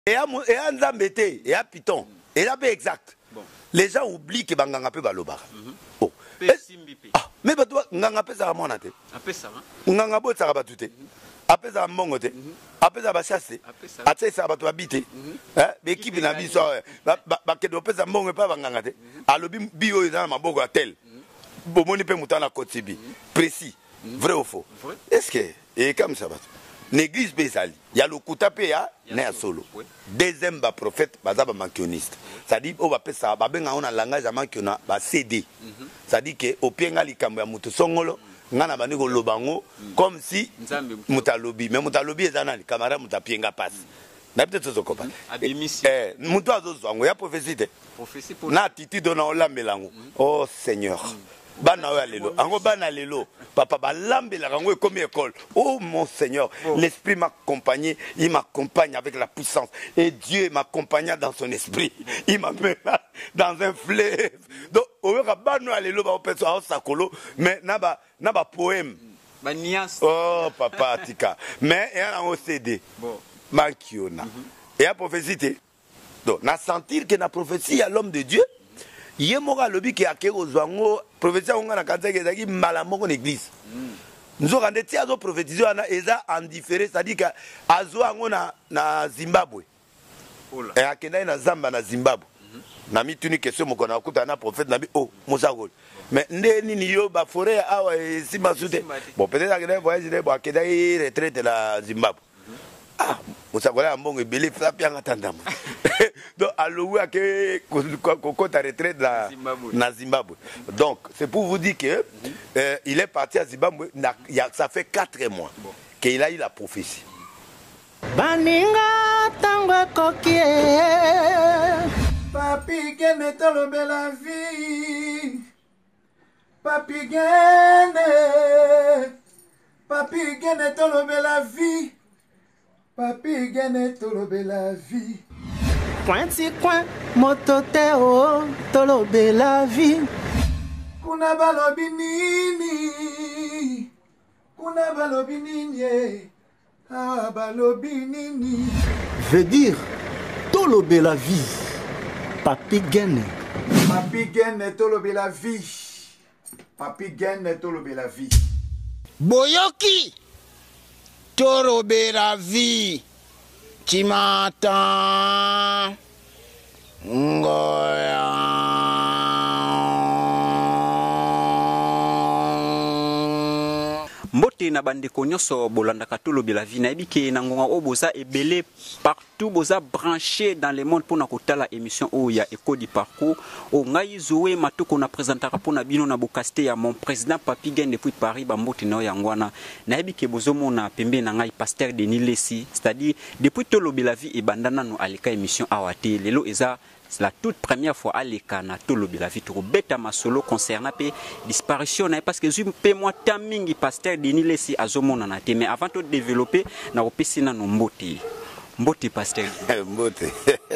Et à Nzambete, et à Python, et là, c'est exact. Bon. Les gens oublient que Banganga peut balobar. Oh. Ah, mais toi, Nganga peut ça à mon até. Nganga peut ça à batute. Après ça, mongote. Après ça, chasse. Après ça, tu habites. Mais qui vient à biso, que tu peux ça mongo pas Bangangate. Alors, bio est dans ma bogo à tel. Bomoni peut monter la côte Sibi. Précis. Vrai ou faux? Est-ce que, et comme ça va. L'église Bézali, il y a le Koutapéa, né à solo. Deuxième prophète, bazaba mankioniste. C'est-à-dire, on va faire ça, on a un langage à mankiona, va céder. C'est-à-dire que, au pied, on a l'ikamba moutou songolo, on a un lobango, comme si moutalobi. Mais moutalobi est un camarade moutapienga passe. N'a peut-être ce qu'on parle. Moutou a deux ans, il y a prophétie. Na titi donna la mélango. Oh Seigneur. Bana lelo ango bana lelo papa balambe la rango comme école. Oh mon Seigneur, l'esprit m'accompagnait, il m'accompagne avec la puissance et Dieu m'accompagna dans son esprit. Il m'a mis dans un fleuve. Donc au bana lelo ba opeso a sakolo mais naba poème. Oh papa tika. Mais il y a un OCD. Mankiona. Et à prophétie. Donc na sentir que na prophétie à l'homme de Dieu. Yemora lobi ki akero zwango prophétie on na kanza ke zaki malamoko l'église. Nous avons des tiers prophétisés eza en différé, c'est-à-dire que azo ango na Zimbabwe. Et akenda na Zamba na Zimbabwe. Na mituni question moko na kuta na prophète na bi oh Mosagol. Mais ndeni ni yo ba forêt awa si masute. Bon peut-être akenda voyage de bo akenda retraite la Zimbabwe. Ah, Mosagol a mbongo ebele frappe en attendant. Donc, à l'ouïa que quand tu retraite na Zimbabwe. Donc, c'est pour vous dire que il est parti à Zimbabwe, ça fait 4 mois qu'il a eu la prophétie. Baninga tango kokie Papi gene tolobe la vie Papi gene tolobe la vie Papi gene tolobe la vie Pointi coin, mototeo, tolobe la vie. Kuna balobi nini, ah balobi nini. Veut dire, tolobe la vie. Papi gene. Papi gene, tolobe la vie. Papi gene, tolobe la vie. Boyoki, tolobe la vie. Chimata Ngoya Mbote na bandeko nyonso bolandaka tolobi la vie na ebike na ngonga o boza ebele partout boza branché dans le monde pour na kotala émission o ya Écho du parcours o ngai zoé matoko na présentaka pona bino na bokaste ya mon président Papi Gene depuis Paris ba mbote na yangwana na ebike bozomona pembe na ngai pasteur Denis Lessi c'est-à-dire depuis tolobi la vie e bandana no alika émission awate lelo eza c'est la toute première fois à l'écana tolobi la vie to beta masolo concernant pe disparition parce que je pe moi tamingi pasteur Denis Lessi azomona na te mais avant de développer na opesi na no mbote pasteur mbote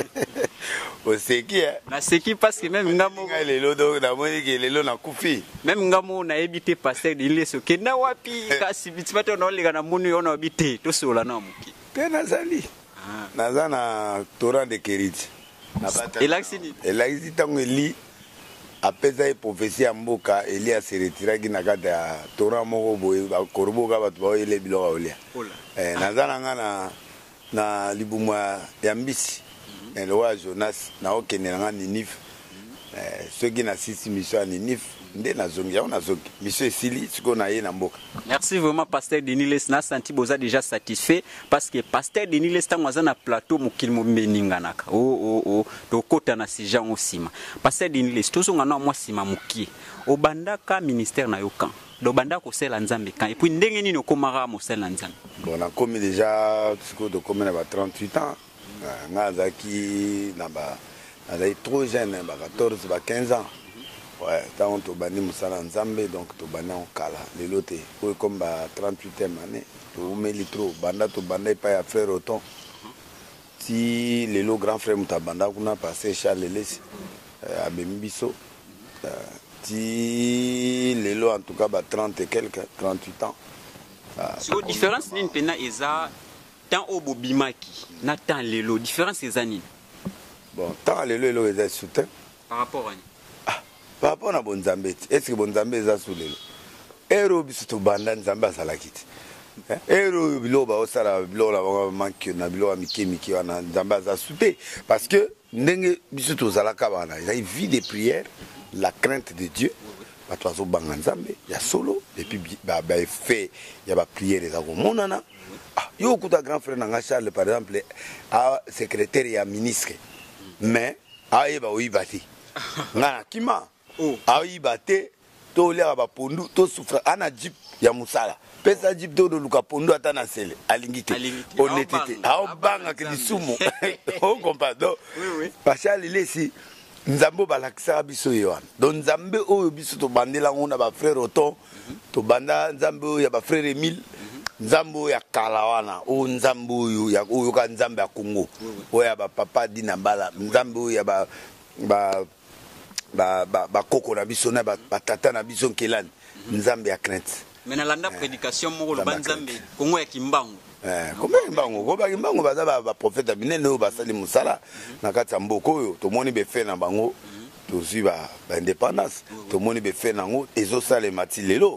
o seki na seki parce que même ngamo lelo do na moni ke lelo na kufi même ngamo na ebité pasteur Denis Lessi ke na wapi kasi bitbato na oleka na moni ona obité to sola na muki pe nazali nazana torrent de Keriti. El accident tango eli apesa e prophétie ya mboka eli a se retiraki na kati ya torrent moko boye korbo ka bato baoyele biloko olia naza na nga na libumu ya mbisi lowa Jonas naokende na nga Ninive soki na sisi mission ya Ninive nde nazongi yango nazongi mission esili sikoyo na ye na mboka. Merci vraiment pasteur Denis Lessi na senti boza déjà satisfait parce que pasteur Denis Lessi tango aza na plateau mokili mobeninganaka tokota na sujet yango nsima pasteur Denis Lessi tozonga na mwa nsima mokie obandaka ministère na yo kan dobanda kosala nzambe kan et puis ndenge nini okomaka mosala nzambe. Bon nakomi déjà sikoyo tokomi na ba 38 ans nga azalaki na ba azali trop jeune ba 14 ba 15 ans. Ouais, tant que bani musala nzambe donc to bana on kala les loté pour comme 38e année to meli trop banda to banda pas à frère autant si les lo grand frère mutabanda kuna passé Charles Lessi à Bembiso si les lo en tout cas 30 et quelques 38 ans. So différence d'une pena eza tant au bobimaki na tant lelo différence ces années. Bon, tant lelo est soutien par rapport à par rapport à Bonzambe. Est-ce que Bonzambe est sous lelo? Ero biso to banda Nzamba salakiti. Ero biloba osala bilola manki na biloba mikemiki wana Nzamba za soute parce que ndenge biso to zalaka bana, il y a une vie de prière, la crainte de Dieu. Batoazo banga Nzambe, ya solo et puis ba fait ya ba prière za ko monana. Yo kuta grand frère nanga Charles par exemple a secrétaire ya ministre. Mais ayeba oyibati. Ngana kima. Ayibate to lera ba pondu to souffre ana jeep ya musala. Pesa jeep to luka pondu atana sele alingite. Honnêteté. Banga ke lisumu. On comprend. Oui. Pachal lesi Nzambo balakisa biso yoan. Donc Nzambe oyo biso to bandela ngona ba frère Oton, to banda Nzambe ya ba frère Emile, Nzambo ya Kalawana, o Nzambo ya oyo ka Nzambe ya Congo. Oya ba papa dina bala, Nzambo ya ba koko na biso na ba tata na biso kelani. Nzambe ya crainte. Mais na landa prédication mo lo Nzambe Congo ya Kimbangu. Comment Kimbango baza ba prophète binene o basali musala na kati ya mboko oyo tomoni be fe na bango tozwi ba indépendance tomoni be fe nango ezosala mati lelo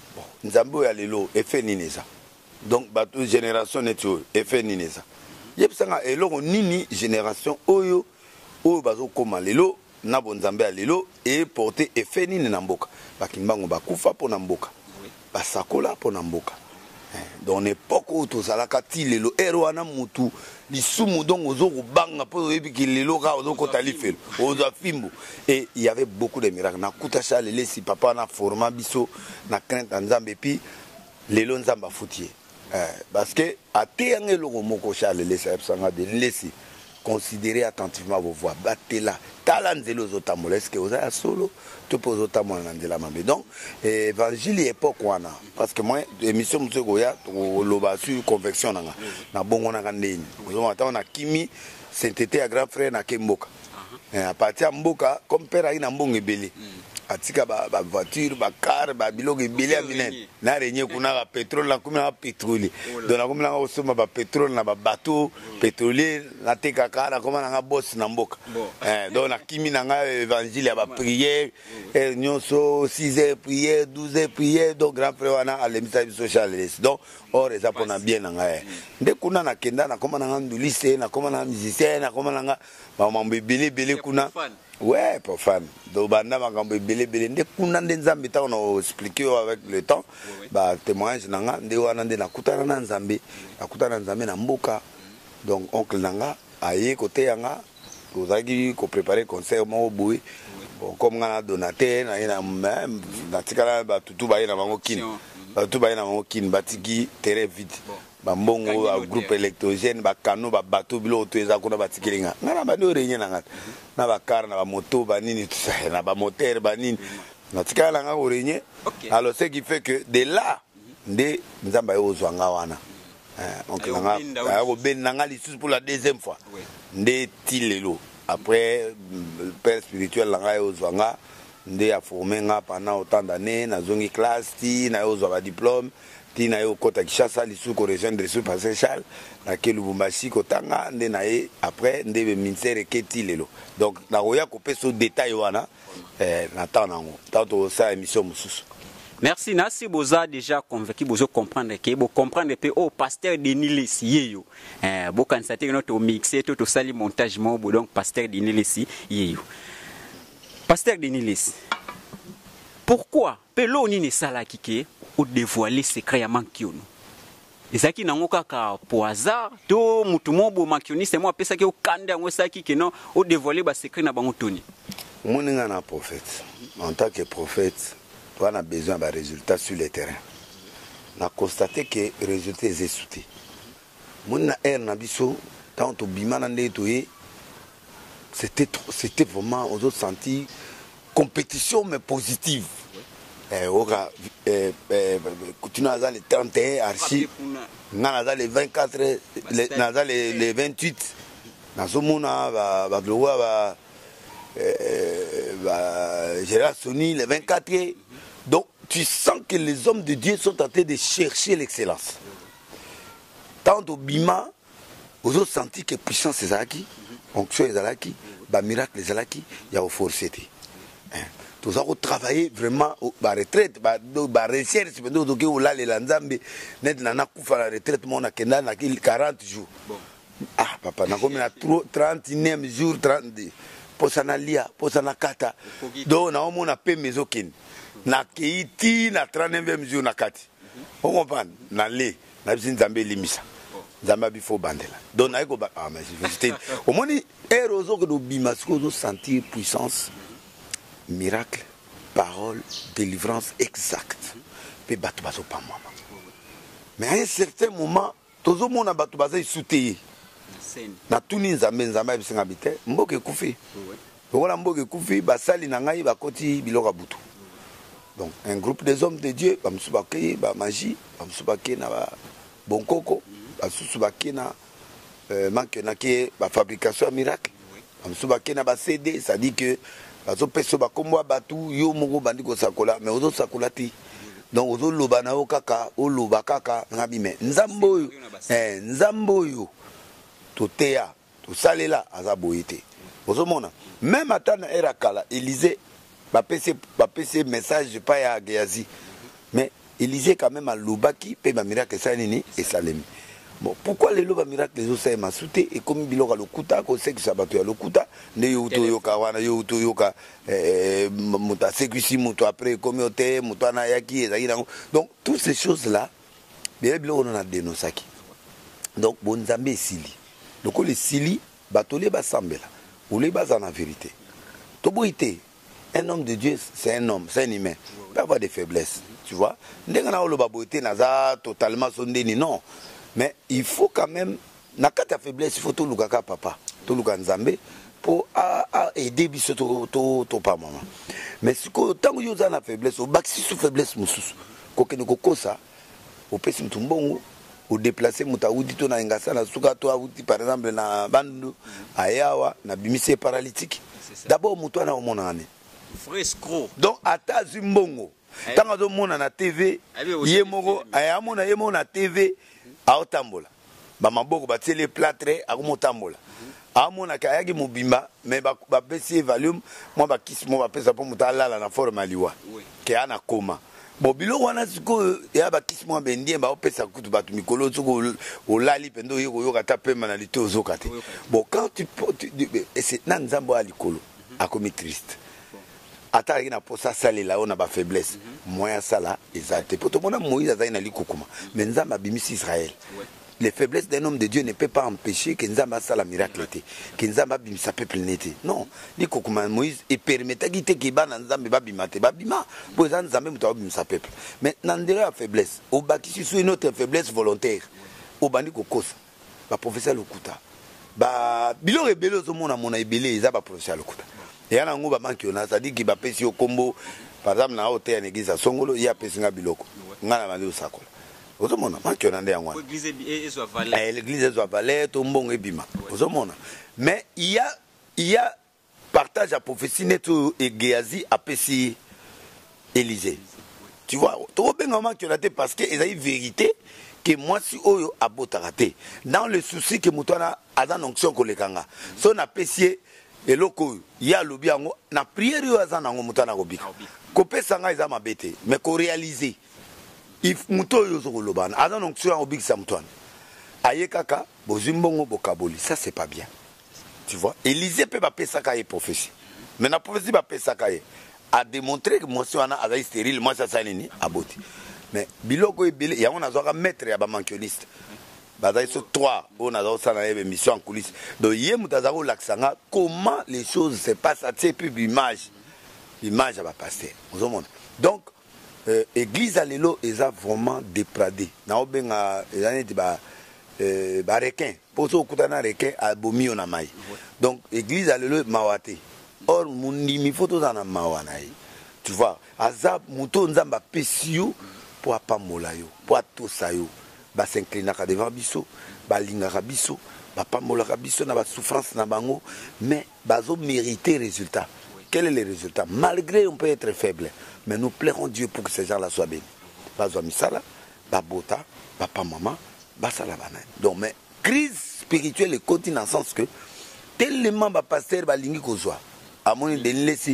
Nzambe ya lelo efe nini eza donc bato génération neti oyo efe nini eza yebisanga eloko nini génération oyo bazokoma lelo na bonzambe ya lelo e porter efe nini na mboka bakimbango bakufa po na mboka basakola po na mboka. Dans l'époque où tout ça la kati lelo erwana mutu lisumu donc ozo banga po ebiki lelo ka ozo kotali felo ozo fimbu et il y avait beaucoup de miracles na kutasha lele si papa na forma biso na crainte Nzambe puis lelo Nzamba foutier parce que ateyangé loko moko cha lele sa sanga de lesi considérez attentivement vos voix battez-la talanzelo zotamola est-ce que vous avez solo te pose otamola ndela mabe donc évangile époque wana parce que moi émission monsieur goya loba sur convection nanga na bongo nanga ndeni ozo mata na kimi sainteté à grand frère na Kemboka à partir ya mboka comme père aina mbongo ebele atika ba voiture ba car ba biloko ebele ya minene na renye kuna ba pétrole na kuma na pétrole donc na kuma na osoma ba pétrole na ba bateau pétrolier na teka kara kuma na boss na mboka donc na kimi na nga évangile ya ba prière nyonso 6h prière 12h prière donc grand frère wana alemisa biso Charles donc or eza pona bien na nga nde kuna na kenda na kuma na ndulise na kuma na musicien na kuma na ba mambo ebele kuna. Ouais, profane. Donc, banda makambo belé nde kuna nde Nzambe ta on a expliqué avec le temps. Ba témoignage nanga nde wana nde nakutana na Nzambe, nakutana na Nzambe na mboka. Donc oncle nanga aye côté yanga, ozaki ko préparer concert mo boui. Bon comme ngana donateur na ina même na tikala ba tutu ba ina bango kin. Ba tutu ba ina bango kin batiki terrain vide. Ba mbongo a groupe électrogène ba kano ba bateau bilo to eza kuna batikilinga. Ngana ba do renye nanga. Na ba car na ba moto ba nini tout ça na ba moteur ba nini na tikala nga orenye alors ce qui fait que de là nde Nzamba yo zwanga wana donc nga ko ben nanga lisusu pour la deuxième fois nde tilelo après père spirituel nga yo zwanga nde a formé nga pendant autant d'années na zongi classe ti na yo zwa diplôme ti na yo kota Kishasa lisusu ko rejoindre sur Pasteur Charles na ke Lubumbashi kotanga nde na ye après nde be ministère keti lelo donc na roya ko peso détail wana na temps nango tanto ça émission mususu. Merci nasi boza déjà convaincu bozo comprendre que bo comprendre pe au pasteur Denis yeyo bo kansate notre mixer tout sali montage mo donc pasteur Denis yeyo pasteur Denis pourquoi pe lo ni ne sala kike ou dévoiler secret ya mankiono ezaki nango kaka po hasard to mutu mobo mankioniste moi pesa ke okanda ngo saki ke non ou dévoiler ba secret na bango toni moninga na prophète en tant que prophète on a besoin de résultats sur le terrain. On a constaté que les résultats sont sautés. Mon air nabiso, tant au bimanande c'était vraiment aux autres sentis compétition mais positive. Continuons à les 31 archi, naza les 24, naza les 28. Nazomona va gloire va Gérard Sony les 24. Donc, tu sens que les hommes de Dieu sont en train de chercher l'excellence. tant au bima vous avez senti que puissance est acquis onction est acquis ba miracle est acquis il y a au forcété tous avons travaillé vraiment ba retraite ba recherche pendant que vous là les lanzambe net na kufa la retraite mon akenda na 40 jours ah papa na comme na 39e jour 30 posana lia posana kata donc na on a pe maison kin na keiti na 39e jour na kati on comprend na le na bisin zambe limisa zamba bifo bandela donc na ko ah mais j'étais au moins erozo que do bimasco do sentir puissance miracle parole délivrance exacte pe batu baso pa mama mais à un certain moment tozo mona batu bazai souté na tuni nzambe nzambe bisinga bité mboke kufi voilà mboke kufi basali na ngai bakoti biloka butu donc un groupe des hommes de Dieu bamsubake ba magie bamsubake na ba bonkoko bamsubake na manque na ke ba fabrication miracle bamsubake na ba CD ça dit que bazo peso ba kombo batu yo moko bandi ko sakola mais ozo sakola ti donc ozo loba na okaka o loba kaka ngabi mais nzambo yo totea tosalela aza boyete ozomona même atana era kala Élysée va passer message pas ya Géasi mais Élysée quand même a lobaki pe ba miracle ça nini et salemi bon pourquoi les loba miracle les osay masouté et comme biloka lokuta ko sait que ça bato ya lokuta ne yo to yoka wana yo to yoka muta sécusi muto après comme yote muto na yaki ezaki donc toutes ces choses là bien biloko on a dénoncé donc bon nzambe sili donc les sili batolé basambela ou les bas en vérité toboité un homme de Dieu c'est un homme c'est un humain il peut avoir des faiblesses tu vois ndengana olo baboité naza totalement sondeni non mais il faut quand même na kata faiblesse il faut tout lukaka papa tout luka nzambe pour aider biso to pa maman mais si ko tango yo za na faiblesse au baxi sous faiblesse mususu kokene kokosa au pesi mtumbongo au déplacer mutaudi to na ngasa na suka to auti par exemple na bandu ayawa na bimise paralytique d'abord muto na omona ne fresco donc ata zimbongo tanga zo mona na TV yemoko ayamona yemona na TV aotambola ba maboko ba tele plâtre akomotambola amona kayaki mobimba mais ba baisser volume moi ba kiss moi ba pesa pour mutala na forme aliwa ke ana koma bon bilo wana siko ya ba kiss moi bendie ba opesa kutu batu mikolo soko olali pendo yeko yoka tapema na lito zokate bon quand tu et c'est nanzambo alikolo akomi triste ataki na posa salela ona ba faiblesse moya sala ezate poto mona Moïse azali na likukuma mais nzamba bimisi Israël les faiblesses d'un homme de Dieu ne peut pas empêcher que nzamba sala miracle te que nzamba bimisa peuple nete non likukuma Moïse et permettait que ki ba nzamba ba bimate ba bima po nzamba muto bimisa peuple mais nandera la faiblesse au bakisi sur une autre faiblesse volontaire au bandi kokosa ba professeur lokuta ba bilo rebelo zo mona mona ebele eza ba professeur lokuta et yana ngo ba manki ona ça dit ki ba pesi au combo par exemple na hôtel en église songolo ya pesi nga biloko ngana bandi usakola ozomona manki ona nde yango l'église est valet to mbongo ebima ozomona mais il y a partage à prophétie neto et Géasi a pesi Élysée tu vois to benga manki ona te parce que ezali vérité que moi si oyo abotaraté dans le souci que mutwana azan onction kolekanga so na pesi eloko ya lobi yango na prière yo azana ngo mutana kobika kopesa nga eza mabete mais ko réaliser if muto yo zo kolobana azana onction obikisa mutwana aye kaka bozimbongo bokaboli ça c'est pas bien tu vois Élysée peut pas pesa ka prophétie mais na prophétie ba pesa ka a démontrer que moi si on a stérile moi ça ça nini aboti mais biloko ebele yango nazoka maître ya ba mankioniste bazai so 3 on a ça na émission en coulisses donc hier mutazako laksanga comment les choses se passent à ces pub image va passer vous monde donc église à l'élo eza vraiment dépradé na obenga ezaneti ba requin poso kutana requin abomi ona mai donc église à l'élo mawate or mundimi photo na mawana tu vois azab muto nzamba pesio pour apamola yo pour atosa yo ba s'inclinaka devant biso ba lingaka biso ba pamolaka biso na ba souffrance na bango mais bazo mériter résultat. Quel est le résultat? Malgré on peut être faible mais nous plairons Dieu pour que ces gens-là soient bénis. Bazo misala ba bota papa maman basala banani. Donc mais crise spirituelle est dans le sens que tellement ba pasteur balingi kozwa amoni denilesi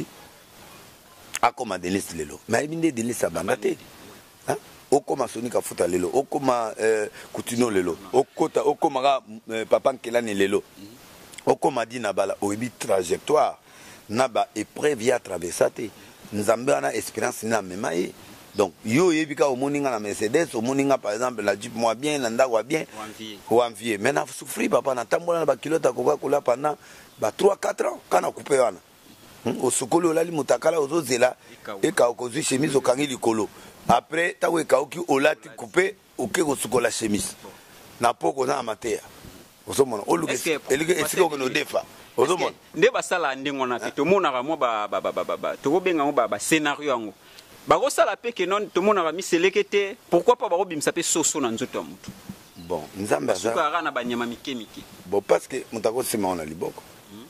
akoma denilesi lelo mais ibinde denilesi abandate hein okoma sonika futa lelo okoma kutino lelo okoma papa nkelani lelo okoma dina bala oyebi trajectoire na ba épreuve ya traversate nzambe ana espérance na mema ye. Donc yo yebika omoninga na Mercedes omoninga par exemple la Jeep moi bien na ndako bien ou envier mais na souffrir papa na tambola na ba kilota koka kula pendant ba 3-4 ans kana coupé wana au sokolo olali mutakala ozozela e ka okozwi chemise okangi likolo après ta we ka oki olati coupé oke ko sukola chemise na poko na amatea ozomona oluke elike esiko ko no defa ozomona nde basala ndingo na te tomona ka mo ba to benga mo ba scénario yango bako sala pe ke non tomona ka miselekete pourquoi pas bako bimsa pe soso na nzoto mutu bon nzamba za suka na banyama mike bon parce que mutako sima on a liboko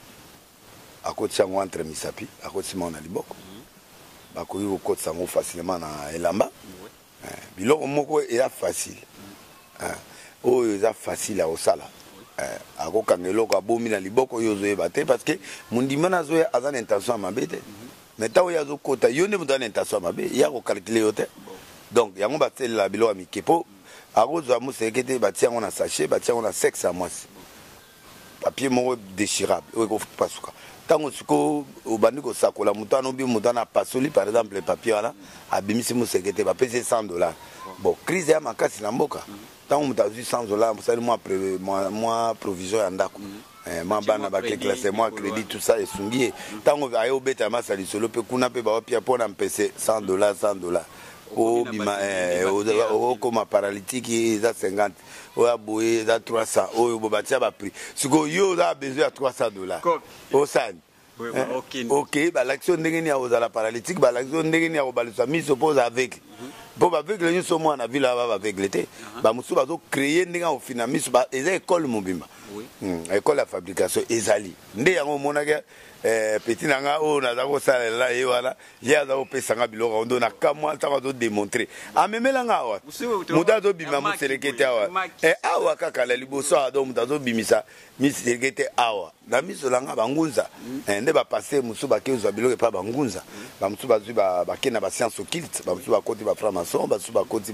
akoti yango entre misapi akoti sima on a liboko bako yo koti sango facilement na elamba biloko moko eza facile oyo eza facile à osala akokanga eloko abomi na liboko yo zoyeba te parce que mundima na zoya aza na intention ya mabe te mais tant ya zokota yo nde mutu ana intention ya mabe ya kokalkule yo te donc yango batelela biloko ya mike po akozwa museke te batia yango na sachet batia yango na sexe ya mwasi papier moko déchirable oyo ekopasuka ntango siko obandi kosakola moto wana obi moto wana apasoli par exemple le papier wana abimisi museke te bapesi $100 bon crise ya makasi na mboka ntango moto azwi $100 mosali mwa provision ya ndako mwa bana bake classe mwa crédit tout ça esungi ye ntango aye obeta masa lisolo mpe kuna mpe bawapia mpona mpese $100 obima okoma paralytique eza 50 oyo aboye eza 300 oyo bobatia baprix sikoyo yo oza besoin ya $300 osani ok balakisi yo ndenge nini ya kozala paralytique balakisi yo ndenge nini ya kobalisa miso mpo oza aveugle mpo baveugle nyonso mwana na ville aba baveugle te bamosusu bazocreye ndenge ya kofina miso eza ekole mobimba ekole ya fabrication ezali nde yango omonaki petit nanga oyo naza kosalela ye wana ye aza kopesanga biloko ndo na kamwa ntango azodemontre amemelanga awa moto azobimisa moseleke te awa awa kaka na liboso awa do moto azobimisa miseleke te awa na miso nanga bangunza nde bapaster mosusu bakezwa biloko epa bangunza bamosusu bazwi bake na bascience occulte bamosusu bakoti baframason bamosusu bakoti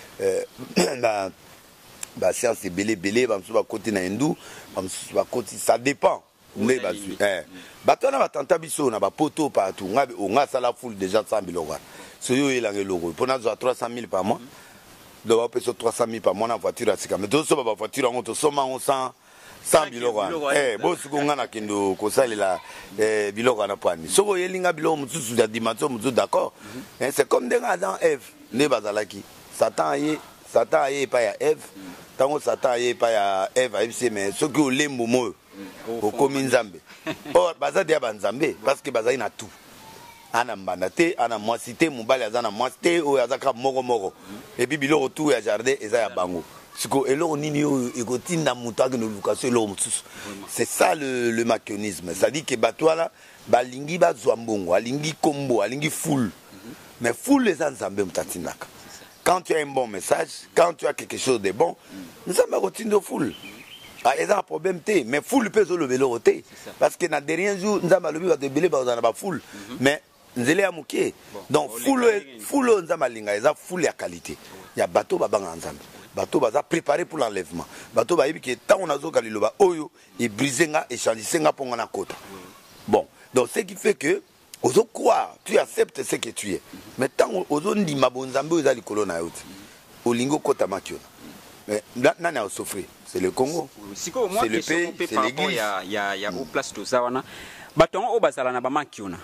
bascience ebele bamosusu bakoti na hindu bamosusu bakoti ça dépend nde bazwi bato wana batanta biso na bapoto partout nga asala foule déjà 100 biloko wana soyo oyelanga eloko mpo nazwa 300 000 par mois donc bapesa 300 000 par mois na voiture ya sika mais tosoba bavoiture yango tosoma yango 100 biloko wana bosiko nga nakende kosalela biloko wana po ani soki oyelinga biloko mosusu ya dimension mosusu d'accord c'est comme ndenge adam eve nde bazalaki satan aye epai ya eve ntango satan aye epai ya eve ayebisi mais soki olembo moyo okomi nzambe or baza te ya banzambe parce que bazali na tout ana mbanda te ana mwasi te mobali aza na mwasi te oyo aza kaka moko epuis biloko tout ya jardin eza ya bango siko eloko nini oyo ekotinda moto akende olukaso eloko mosusu c'est ça le machianisme c'est à dire que bato wana balingi bazwa mbongo alingi kombo alingi foule mais foule eza nzambe moto atindaka quand tu as un bon message quand tu as quelque chose de bon nzambe akotinda foule il y a un problème, mais foule peut se lever l'autre. Parce que dans les derniers jours, nous avons levé le belé dans la foule. Mais nous allons à mouquer. Donc, foule, nous avons linga, il y a foule à qualité. Il y a bateau, babang ensemble. Bateau, va préparé pour l'enlèvement. Bateau, va que tant on a zo kaliloba, oyo, et brisé, et changé, pour on a côte. Bon, donc ce qui fait que, ozo croire, tu acceptes ce que tu es. Mais tant ozo ndi mabonzambe, ozo likolo na yote. Olingo kota makiona. Mais là, on a souffert. C'est le Congo. C'est le pays, c'est l'église. Il y a au place de ça. Baton au bazala na bamakiona.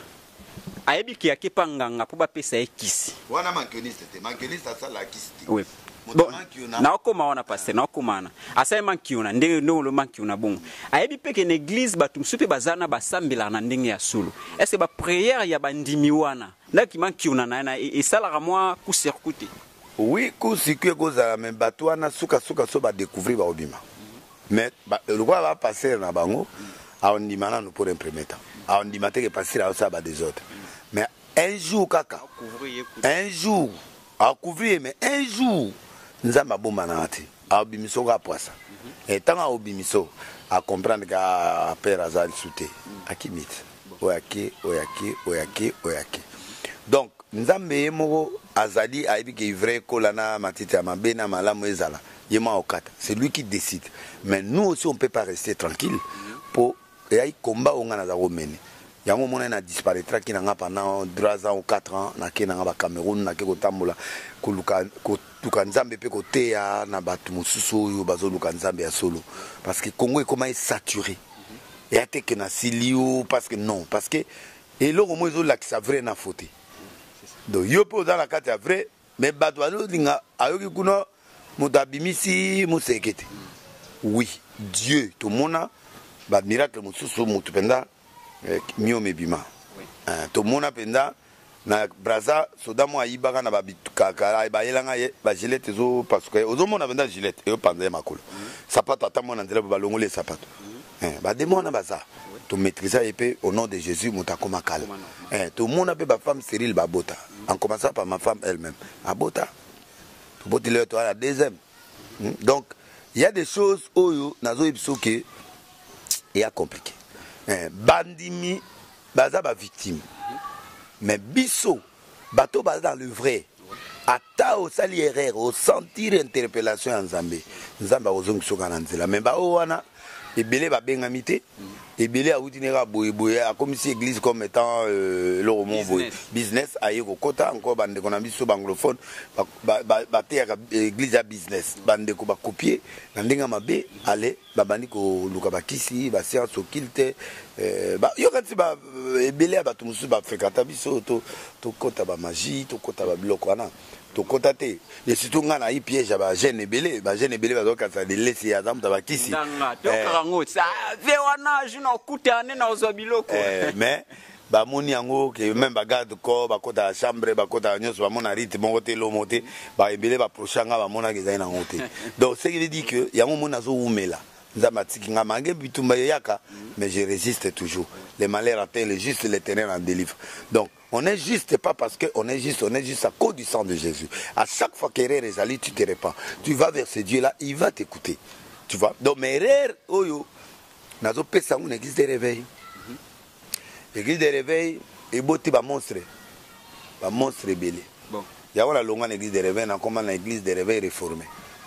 Ayebi ki akepa nganga po bapesa ekisi. Wana mankioniste te. Mankioniste ça la kisi. Oui. Bon, na okoma wana pasteur na okomana. Asa mankiona ndenge no lo mankiona bon. Ayebi pe ke l'église batum supe bazana basambela na ndenge ya solo. Est-ce ba prière ya bandimi wana? Na ki mankiona na et ça la moi coup circuité. Oui, si tu es même bateau, on a souka so ba découvrir ba obima. Mais le roi va passer na bango, on dit maintenant nous pour un premier temps. On dit maintenant que passer là ça ba des autres. Mais un jour kaka. Un jour à couvrir mais un jour nous avons bon manati. a obimiso ka poisa et tant a obimiso à comprendre qu'à père azal souté akimit oyaki donc nzambe moko azali aibi que vrai kolana matite ya mabena malamu ezala yema okata c'est lui qui décide mais nous aussi on peut pas rester tranquille pour et combat on a romene yango mona na disparaîtra qui n'a pendant 3 ans ou 4 ans na ke na ba Cameroun na ke ko tambola ko luka nzambe pe ko teya na batu mususu yo bazo luka nzambe ya solo parce que Congo est comment est saturé et ate que na silio parce que non parce que et lo mo zo la ki sa vrai na faute donc yo po dans la carte ya vrai mais batu alo linga ayoki kuno mutabimisi musekete oui Dieu to mona ba miracle mususu mutu penda mio mebima to mona penda na braza soda mo ayibaka na babituka kala ba yelanga ba gilette zo parce que ozo mona penda gilette e panda makolo sapato atamona ndela ba longole sapato ba demona baza to maîtriser épée au nom de Jésus mutakoma kala to mona pe ba femme stérile ba bota en commençant par ma femme elle-même a bota to botile to la deuxième donc il y a des choses oyo nazo ibsoke et a compliqué bandimi baza ba victime mais biso bato baza dans le vrai ata au sali erreur au sentir interpellation en Nzambe Nzamba ozongi soka na nzela mais ba wana ebele ba bengamité ebele a utinera boye a comme si église comme étant le roman boye business aye ko kota encore bande ko na biso banglophone ba te église à business bande ko ba copier na ndinga mabe ale babani ko luka bakisi ba science occulte ba yo kanti ba ebele ba tumusu ba frekata biso to kota ba magie to kota ba biloko wana to kota te et surtout ngana i piège ba jeune ebele ba zo kasa de laisser azam ta bakisi to karango sa ve wana jina okutane na ozobiloko mais ba moni yango que même ba garde corps ba kota la chambre ba kota nyos ba mona rythme monter lo monter ba ebele ba prochanga ba mona ke zaina ngote donc ce qui veut dire que yango mona zo umela nzamba tikinga mange bitumba yaka mais je résiste toujours les malheurs atteignent le juste, l'Éternel en délivre donc on est juste pas parce que on est juste à cause du sang de Jésus. À chaque fois qu'erreur est allée, tu te répands. Tu vas vers ce Dieu là, il va t'écouter. Tu vois. Donc mes erreurs oyo nazo pesa une église de réveil. Église de réveil et boti ba monstre belé. Bon. Ya wala longa l'église de réveil na comment l'église de réveil réformée.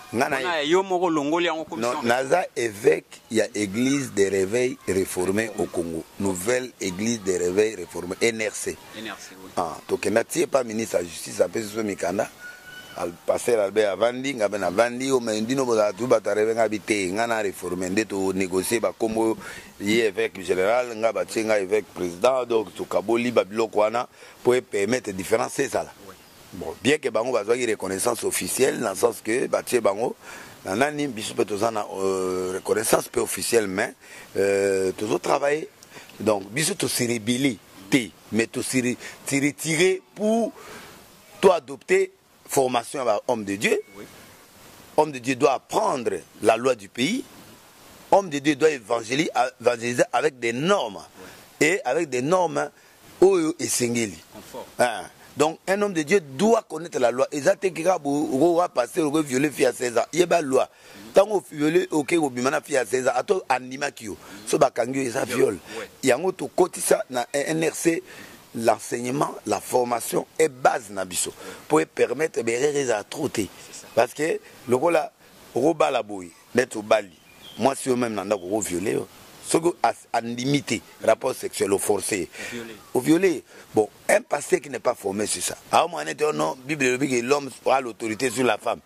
Naza évêque, il y a église de réveil réformée au Congo. Nouvelle église de réveil réformée, NRC. Ah, donc n'attire pas ministre de la justice, ça peut se faire Mikanda. Pasteur Albert Avandi, Ngabena Avandi, au Mendino Bozatu, Batareven habité, Ngana réformé, Ndeto négocier, Bakombo, évêque général, Ngabatchenga évêque président, donc tout Kaboli, Babilo Kwana, pour permettre de différencier ça. Bon, bien que bango bazwa une reconnaissance officielle dans le sens que batie bango nanani biso pe tozana reconnaissance peu officielle mais toujours travailler donc biso to se rebeller té mais to se retirer pour toi adopter formation à homme de Dieu. Oui. Homme de Dieu doit apprendre la loi du pays. Homme de Dieu doit évangéliser avec des normes. Oui. Et avec des normes oyo esengeli. Confort. Donc un homme de Dieu doit connaître la loi. Exactement qui va passer au violer fille à 16 ans. Il y a pas loi. Tant qu'on viole OK au bimana fille à 16 ans, ato anima kio. So ba kangio ça viole. Il y a un autre côté ça na NRC l'enseignement, la formation est base na biso pour permettre de à trouter. Parce que le rôle roba la boy, net au bali. Moi si même nanda ko violer. Ce que à limiter rapport sexuel au forcé au violé bon un passé qui n'est pas formé sur ça à un moment donné non Bible dit que l'homme a l'autorité sur la femme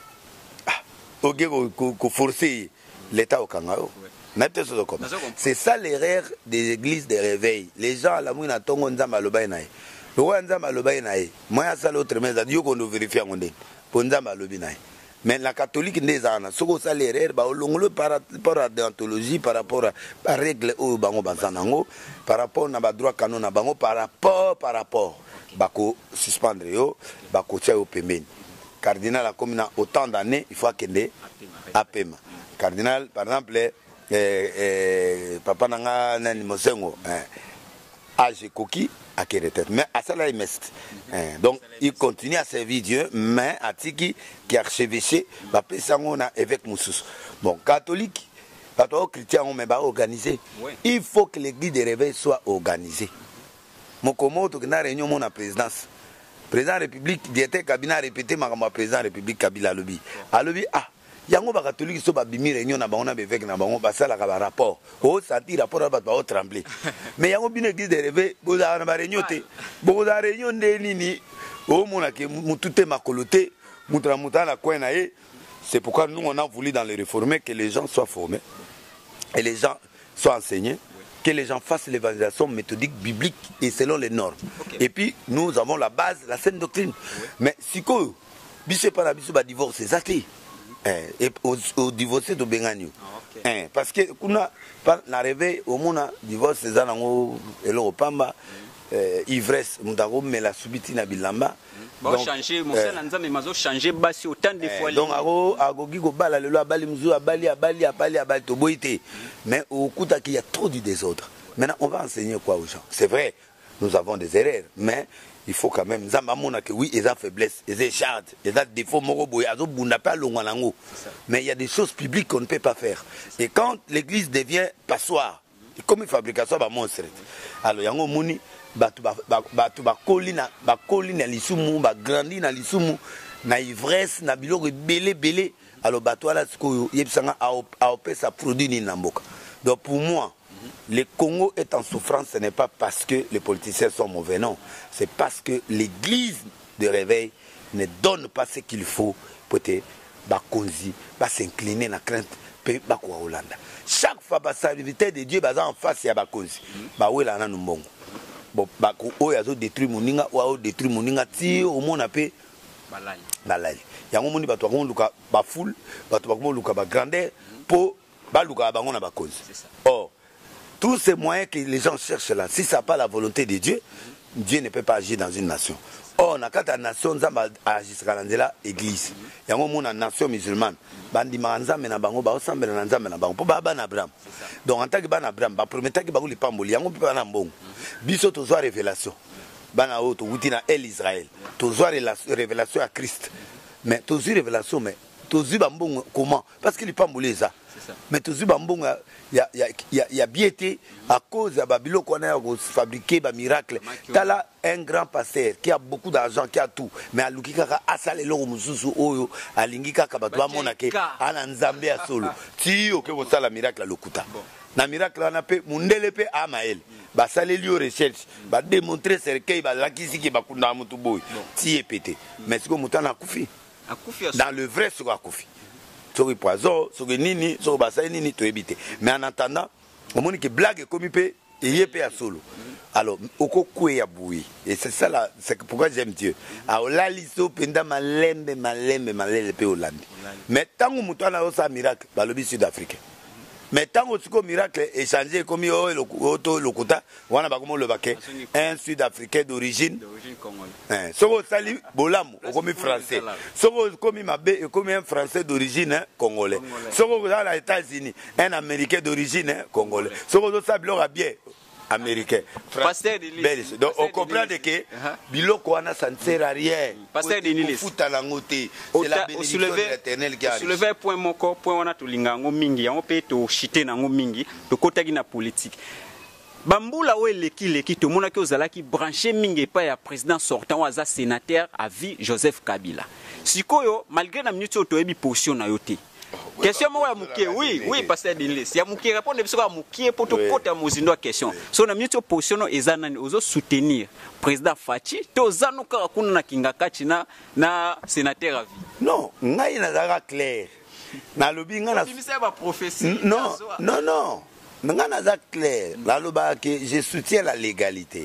ok qu'on forcer l'état au Kangao c'est ça l'erreur des églises de réveil les gens à la mouine à tongo nzamba loba nae le roi nzamba loba nae moi ça l'autre mais ça dit qu'on doit vérifier on est pour nzamba loba nae. Mais la catholique n'est pas là. Ce qu'on a l'erreur, par rapport à la déontologie, par rapport à la règle au bango bazanango, par rapport à droit canon à bango, par rapport, bako suspendre yo, bako tia au paiement. Cardinal a comme autant d'années, il faut qu'il ait à paiement. Cardinal, par exemple, papa nanga nani mosengo, âge coquille à quelle tête. Mais à ça là, il mest. Donc, il continue à servir Dieu, mais à Tiki, qui a archevêché, on a évêque Moussous. Bon, catholique, chrétien, on m'a organisé. Il faut que l'église de réveil soit organisée. Mon commode, qui a réunion mon présidence. Président de la République, directeur cabinet a répété ma président de la République Kabila Lobi. À Lobi, ah, yango ba catholique so ba bimi réunion na bango na bevek na bango ba sala ka ba rapport. O senti rapport ba ba trembler. Mais yango bino église de réveil, bo za na ba réunion te. Bo za réunion de nini. O mona ke mutute makolote, mutra mutana coin na ye. C'est pourquoi nous on a voulu dans les réformés que les gens soient formés et les gens soient enseignés. Que les gens fassent l'évangélisation méthodique, biblique et selon les normes. Et puis, nous avons la base, la saine doctrine. Mais si quoi, bisé par la bisou, bah divorce, c'est ça. Et au divorce de Benganyu. Parce que, quand on a l'arrivée au monde, divorce, c'est ça, et le pamba, ivresse, moudago, mais la subiti na bilamba. Donc, changer, mon frère, nous avons changé basi autant de fois. Donc, agogigo bala, le loi, bali, mzou, abali, toboité. Mais au coup qu'il y a trop du désordre. Maintenant, on va enseigner quoi aux gens? C'est vrai, nous avons des erreurs, mais il faut quand même. Que oui, ils ont faiblesse, ils ont charde, ils ont défaut, mais il y a des choses publiques qu'on ne peut pas faire. Et quand l'église devient passoire, comme une fabrication, bah monstre. Alors, yango moni. Batu bakoli na lisumu ba grandi na lisumu na ivresse na biloko belé alors bato ala sikoyo yebisanga a opesa produit ni namboka. Donc pour moi le Congo est en souffrance, ce n'est pas parce que les politiciens sont mauvais, non, c'est parce que l'église de réveil ne donne pas ce qu'il faut peut-être bakonzi ba s'incliner na crainte pe ba ko Hollande. Chaque fois ba serviteur de Dieu baza en face ya bakonzi ba wela na numbongo. Bon, bah, oh, yazo détruit moninga, ou détruit moninga, ti au monde appelé balai. Yango moni bato bakon luka ba foule, bato bakon luka ba grandeur, pour ba luka ba ngona ba cause. Or, tous ces moyens que les gens cherchent là, si ça n'a pas la volonté de Dieu, Dieu ne peut pas agir dans une nation. Or, na kata nation nzamba agir kalandela église. Yango mona nation musulmane. Bandi manzambe na bango ba osambela na nzambe na bango po ba na Abraham. Donc en tant que ban Abraham, ba promettre que ba li pamboli yango pe na mbongo. Biso to zoa révélation. Bana o to wuti na el Israël. To zoa révélation à Christ. Mais to zoa révélation mais to zoa mbongo comment? Parce que li pamboli ça. Mais to zoa mbongo y a bien été à cause de Babylone qu'on a fabriqué ba miracle. Tala un grand pasteur qui a beaucoup d'argent, qui a tout, mais à Lukika asale lo mususu oyo alingika kabatwa monake ana nzambe ya solo. Ti oke bosala miracle lokuta. Na miracle on a pe mundele pe Amael. Ba sale lieu recherche, ba démontrer cercueil ba lakisi ki ba kunda mutu boy. Ti est pété. Mais ce que mutana kufi. Dans le vrai ce kufi. Sur poison, sur nini, sur bassin nini to éviter. Mais en attendant, on montre que blague comme il peut et il peut à solo. Alors, oko kwe boui. Et c'est ça là, c'est pourquoi j'aime Dieu. Alors là, l'iso penda malembe pe Hollande. Mais tant que mutana osa miracle, ba lobi sud-africain. Mais tant que miracle échangé comme lokuta, wana ba comme le baquet, un sud-africain d'origine congolaise. Soko sali bolamu, comme français. Soko comme mabe, comme un français d'origine congolais. Soko dans les États-Unis, un américain d'origine congolais. Soko ça biloko bien américain. Donc on comprend que biloko wana ça ne sert à rien. Pasteur Denilis. C'est la bénédiction de l'Éternel qui arrive. Soulever point moko point wana tolinga ngo mingi yango pe to chité na ngo mingi to kotaki na politique. Bambula o leki to mona ke ozalaki branché mingi pa ya président sortant waza sénateur à vie Joseph Kabila. Sikoyo malgré na minute to ebi position na yote. Question moi mukie oui pasteur Denilis ya mukie répondre biso ka mukie pour to kota mozindo question so na minute position ezana ozo soutenir président Fachi to zanu ka kuna na kingakachi na sénateur à vie. Non ngai na zaka clair na lobi nga na ba prophétie non nga na zaka clair la loba que je soutiens la légalité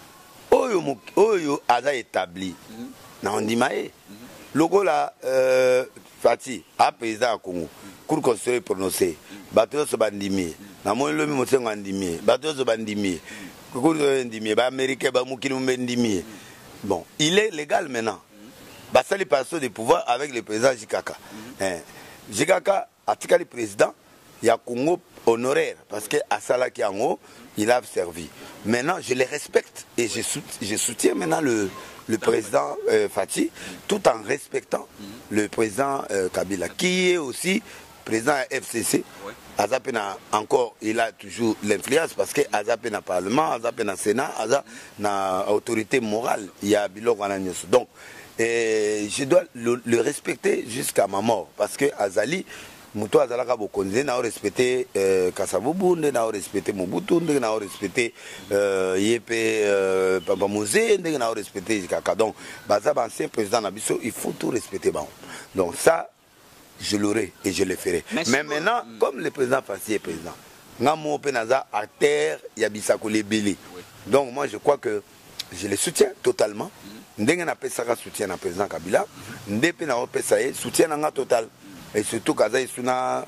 oyo aza établi na ondimae logo la Fati a président à Congo cour constitutionnelle prononcé bateau so bandimi na mo lomi mosengo andimi bateau so bandimi cour ndimi ba américain ba mukili mbendimi. Bon, il est légal maintenant. Ba sali passation de pouvoir avec le président Jikaka. Jikaka a tika le président ya Congo honoraire parce que à Sala qui en haut, il a servi. Maintenant, je les respecte et je soutiens maintenant le président Fati, tout en respectant le président Kabila, qui est aussi président FCC. Azapena encore, il a toujours l'influence parce que Azapena Parlement, Azapena Sénat, Azapena autorité morale. Il y a Bilog Wananyos. Donc, je dois le respecter jusqu'à ma mort parce que Azali, Mouto Azalaka Bokonze n'a respecté Kasavubu, n'a respecté Mobutu, n'a respecté Yepe Papamouze, n'a respecté Kaka. Donc, Bazab, ancien président Nabiso, il faut tout respecter. Donc, ça, je l'aurai et je le ferai. Mais maintenant, comme le président Fassi est président, Ngamo Penaza à terre, Yabisako les Bélé. Donc moi je crois que je le soutiens totalement. Ndenge na pesa soutien na président Kabila, Ndepena pesa soutien nanga total. Et surtout kaza isuna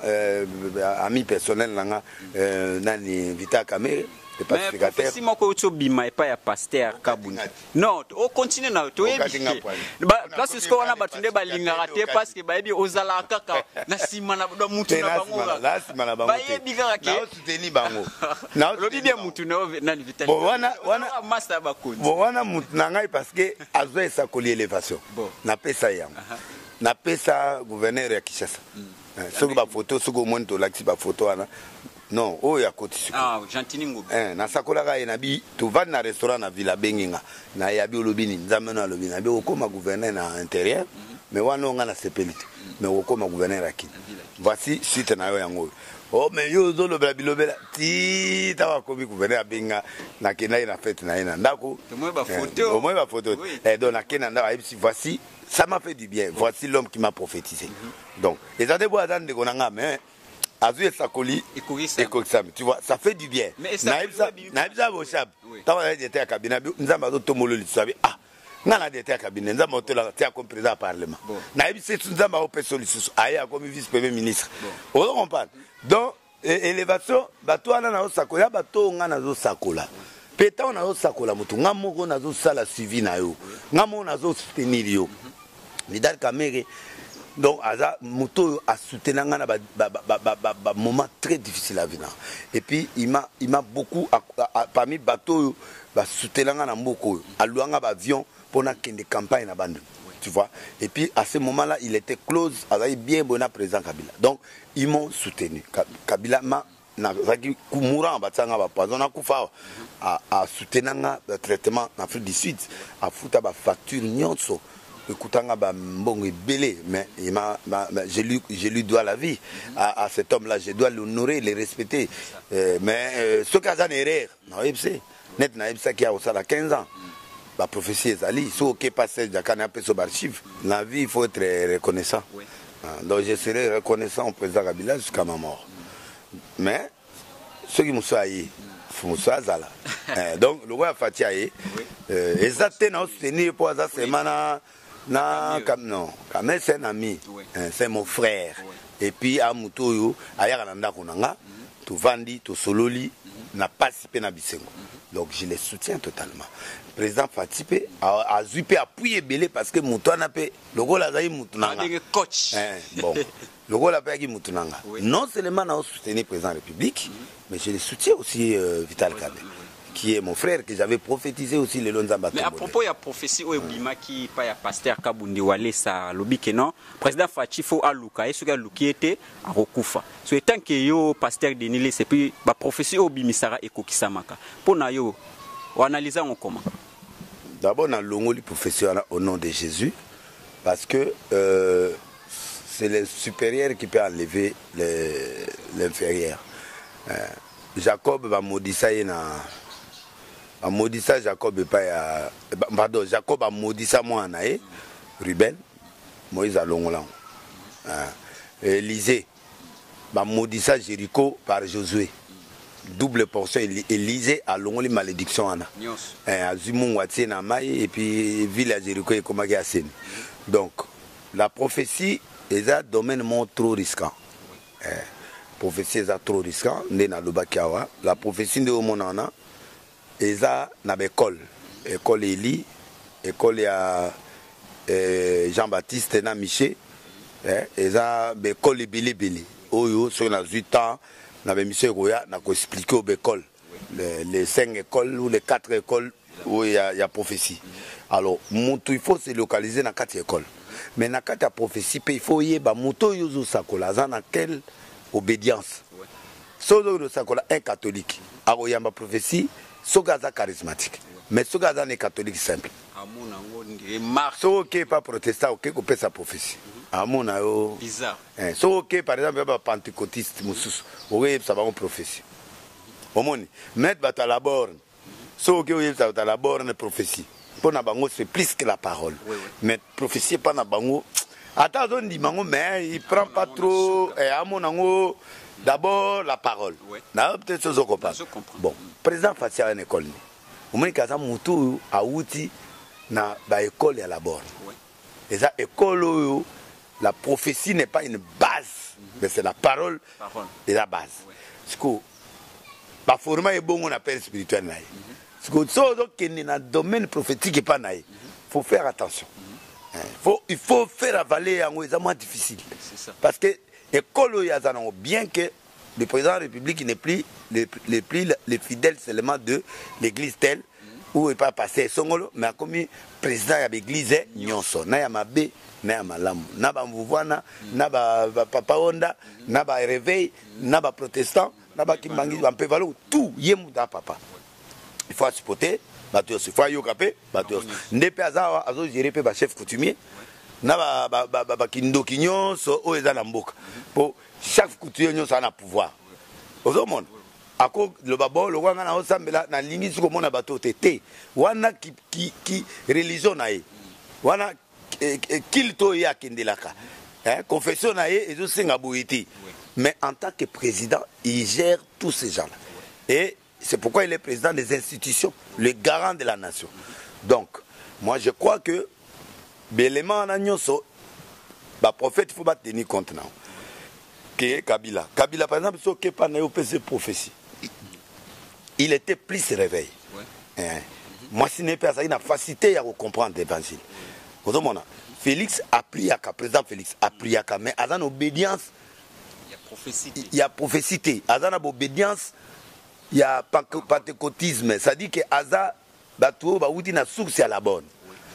ami personnel nanga nani Vita Kamere. Mais si moi que tu bima et pas ya pasteur Kabundi. Non, on continue na to yebi. Ba parce que on a batunde ba lingaraté parce que ba yebi ozala kaka na sima na do mutu na bango. La sima na bango. Ba yebi kaka na soutenir bango. Na lobi bien mutu na Vital. Bon wana master ba kundi. Bon wana mutu na ngai parce que azo esa koli élévation. Na pesa yango. Na pesa gouverneur ya Kinshasa. Soko ba photo soko monto laxi ba photo wana. Non, oh ya koti suku. Ah, gentini ngobi. Na sakola ka enabi to va na restaurant na Villa Benginga. Na yabi olobini nzambe na lobini. Abi okoma gouverneur na intérieur, mais wana nga na sepelite. Mais okoma gouverneur akini. Voici suite na yo yango. Oh mais yo zo lobela bilobela ti ta wa komi gouverneur Benga na kena na fête na ina ndako. Moi ba photo. Au moins ba photo. Et donc na kena ndako voici ça m'a fait du bien. Voici l'homme qui m'a prophétisé. Donc, et ça debout attendre de konanga mais Azou Sakoli et Koksam, tu vois, ça fait du bien. Naïbza Bochab, tant qu'on était à cabinet, nous avons tomolé le sabi. Ah, nous avons été à cabinet, nous avons été comme président du Parlement. Naïbza, c'est nous avons fait solution. Aïe, comme vice-premier ministre. On comprend. Donc, élévation, bateau on a sakola, bateau on a sakola. Péta on a sakola, mutu, ngamo on a sala suivi na yo, ngamo on a soutenir yo. Vidal Kamere. Donc, Aza Mouto a soutenu un moment très difficile à venir. Et puis, il m'a beaucoup, parmi les bateaux, soutenu un moko, à l'ouanga avion pour des campagnes à Bandung. Tu vois. Et puis, à ce moment-là, il était close, il bien bon président Kabila. Donc, ils m'ont soutenu. Kabila m'a Mourant, a soutenu un traitement en Afrique du Sud, a foutu une facture nyonso. Écoutanga mbongo belé, mais je lui dois la vie à cet homme-là, je dois l'honorer, le respecter. Mais ce cas est erreur, net na ça qui a aussi 15 ans. La prophétie est allée, si ok passé Jakana peu sur archive, la vie il faut être reconnaissant. Donc je serai reconnaissant au président Kabila jusqu'à ma mort. Mais ceux qui me sont aïe, donc le roi Fati aïe, exactement soutenir pour ça c'est mana. Non, c'est un ami, c'est mon frère. Et puis, à Moutoyo, à Yarananda Konanga, tu vandi, tu sololi, n'a pas si na bisengo. Donc, je les soutiens totalement. Le président Fatipé a zuppé appuyé belé parce que Moutoua n'a pas. Le rôle a zaï Moutounanga. Bon, le rôle a pas Moutounanga. Non seulement on a soutenu le président de la République, mais je les soutiens aussi Vital Kamere, qui est mon frère, que j'avais prophétisé aussi le Lonzamba. Mais à propos de la prophétie, Obima qui pas pasteur Kabundi Wale sa lobby non, président Fatifo a Luka et ce que Luki était à Rokufa. So étant que yo pasteur Denile c'est puis la prophétie Obimisara et Kokisamaka. Pour na yo, on analyse on comment. D'abord on a l'ongoli professionnel au nom de Jésus parce que c'est le supérieur qui peut enlever l'inférieur. Jacob va maudire ça a maudit ça Jacob pardon Jacob a maudit ça moi anaé Ruben Moïse a longolan Élisée a maudit ça Jéricho par Josué double portion Élisée a longoli malédiction ana azimon watie na mai et puis ville à Jéricho et comme a seni. Donc la prophétie est un domaine trop risquant. Prophétie est trop risquant ndena lobakiawa la prophétie de omonana eza na école Eli école ya Jean-Baptiste na Miché eza école belé oyo sur na 8 ans na émission Roya na ko expliquer aux écoles les 5 écoles ou les 4 écoles où il y a prophétie. Alors il faut se localiser dans 4 écoles. Mais dans 4 prophétie il faut y ba moto yuzu sakola dans quelle obédience. Sozo sakola un catholique. Aroyamba prophétie sogaza charismatique. Mais sogaza est catholique simple. So ok pas protestant ok ko pesa prophétie. Amona yo bizarre. So ok par exemple ba pentecôtiste mususu. Oui ça va en prophétie. Omoni mettre bata la borne. So ok oui ça la borne prophétie. Pour na bango c'est plus que la parole. Mais prophétie pas na bango. Attends on dit bango mais il prend pas trop et amona ngo d'abord la parole. Na peut-être ça comprend. Bon, président Fatia à une école. Omoni kaza mutu auti na ba école à la borne. Et ça école la prophétie n'est pas une base, mais c'est la parole et la base. Parce que la forme est bon, on appelle spirituel. Parce que dans le domaine prophétique, il faut faire attention. Il faut faire avaler un examen difficile. Parce que l'école, bien que le président de la République n'est plus les fidèles seulement de l'église telle, où il pas passé Songolo, mais comme président de l'église, Nyonso, Nayamabe, Nayamalamu, Naba Mvuvwana, Naba Papa Honda, Naba Réveil, Naba Protestant, Naba Kimbangi, Mpevalo, tout, Yemuda Papa. Il faut supporter, il faut yokape, Ndepe Azawa, Azo Jirepe, chef coutumier, Naba Kindo Kinyon, so Oezanamboka. Pour chaque coutumier, ça a un pouvoir. Au monde. Ako le babo le wanga na osambela na lingi suko mona bato tete wana ki religion na ye wana kilto ya kindelaka confession na ye ezo senga boiti mais en tant que président il gère tous ces gens là et c'est pourquoi il est président des institutions le garant de la nation. Donc moi je crois que l'élément na nyoso ba prophète il faut pas tenir compte na que Kabila par exemple so que pas na opc prophétie il était plus réveillé. Moi, si n'est pas ça, il a facilité à comprendre l'évangile. Félix a prié à président Félix a prié à mais à une obédience, il y a prophétie. À une obédience, il y a pentecôtisme. Ça dit que Aza, Batou, Baouti na source à la borne.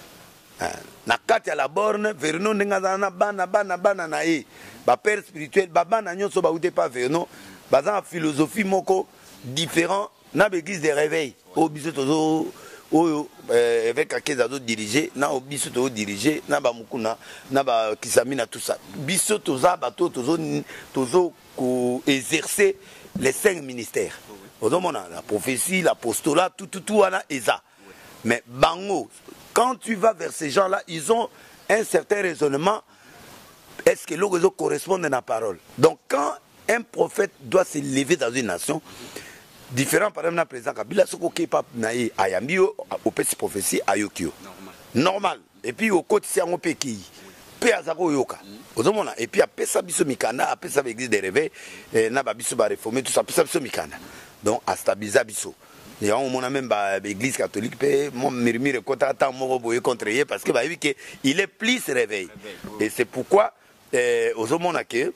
Na kati à la borne, Vernon n'engazana bana nae. Ba père spirituel, bana nyon so baouté pas Vernon. Bazan philosophie moko différent. Na l'église de réveil au biso tozo avec quelques autres dirigés na au biso tozo dirigé na ba mukuna na ba kisamina tout ça biso toza bato tozo ko exercer les 5 ministères odomona la prophétie l'apostolat tout wana eza mais bango quand tu vas vers ces gens là ils ont un certain raisonnement est-ce que l'oiseau correspond à la parole donc quand un prophète doit se lever dans une nation différent par exemple, le président Kabila, ce qui est pas naïe, ayambio, au petit prophétie, ayokio. Normal. Et puis au quotidien, on peut qui peut azako yoka. Et puis après ça, biso mikana, après ça, l'église des réveils, n'a pas biso ba réformer tout ça, après ça, biso mikana. Donc à stabiliser biso. Et on a même l'église catholique, mon murmure contre tant mon boye contre lui parce que bah oui que il est plus réveillé. Et c'est pourquoi aux hommes que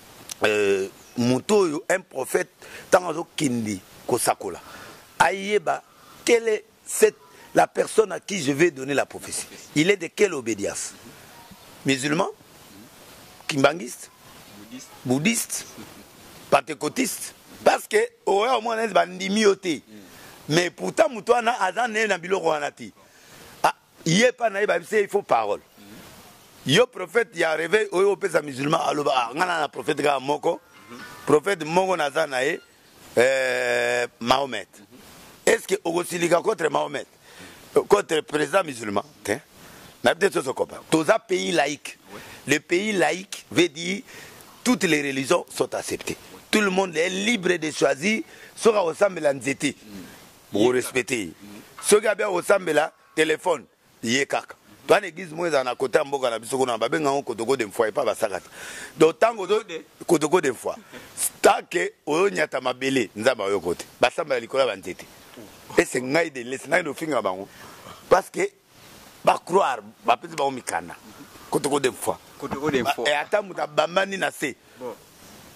Mouto un prophète tant kindi Kosakola. Aïeba, quelle est la personne à qui je vais donner la prophétie? Il est de quelle obédience? Musulman? Kimbanguiste? Bouddhiste? Pentecôtiste? Parce que, au moins, on est mais pourtant, Moutouana, Azan est dans Bilo Rouanati. Il n'y a pas il faut parole. Yo prophète, il y a réveil, au pesa musulman, alors, on a un prophète Moko, prophète Moko Nazanae. Mahomet. Est-ce que Ogosiliga contre Mahomet, contre le président musulman, tous les pays laïcs, le pays laïque veut dire toutes les religions sont acceptées. Tout le monde est libre de choisir ce qui ressemble à l'anxiété. Vous respectez. Ce qui ressemble à la téléphone, il y a caca. Toi, l'église, moi, j'en ai côté en boga na biso na babenga on kotogo de fois et pas basakata. Donc tant kotogo de fois. Tant que o nyata mabele nzaba yo côté. Basamba likola bantete. Et c'est ngai de laisse ngai no finga bango. Parce que ba croire ba pesi ba mikana. Kotogo de fois. Kotogo de fois. Et attends muta bambani na se.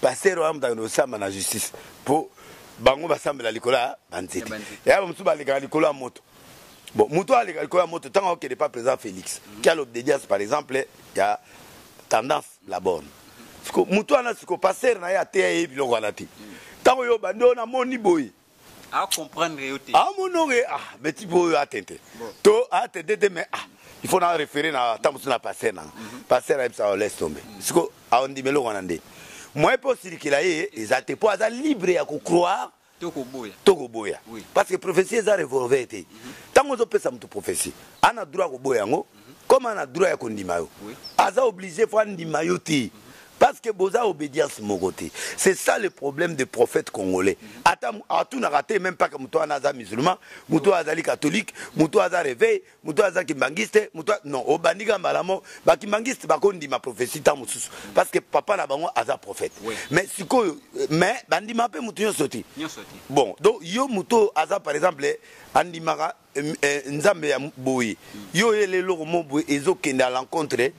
passer au dans sama na justice pour bango basamba la likola banzete ya musu ba likola likola moto bon muto a likola moto tant que n'est pas président Félix qui a l'obédience par exemple il y a tendance la bonne parce que muto ana siko passer na ya te biloko na ti tant yo bando na moni boy à comprendre yote ah monore ah mais tu boy atteinte to atteinte mais ah il faut na référer na tamusu na passer na passer na ça laisse tomber parce que a on dit melo wanande moi pour circuler ils étaient pas libre à croire Togo boya parce que prophétie est révolvée été tant qu'on peut ça mutu prophétie ana droit ko boya ngo comme ana droit ya kondima yo aza obligé faut ndima yo ti parce que boza obédience mon côté c'est ça le problème des prophètes congolais attends tout n'a raté même pas que mutu anaza musulman mutu azali catholique mutu aza réveil mutu aza kimbangiste mutu non obandika malamo ba kimbangiste ba kondima prophétie ta mususu parce que papa na bango aza prophète mais siko mais bandima pe mutu yo soti bon donc yo mutu aza par exemple andimaka nzambe ya boye yo ele loko mo boye ezokenda à l'encontre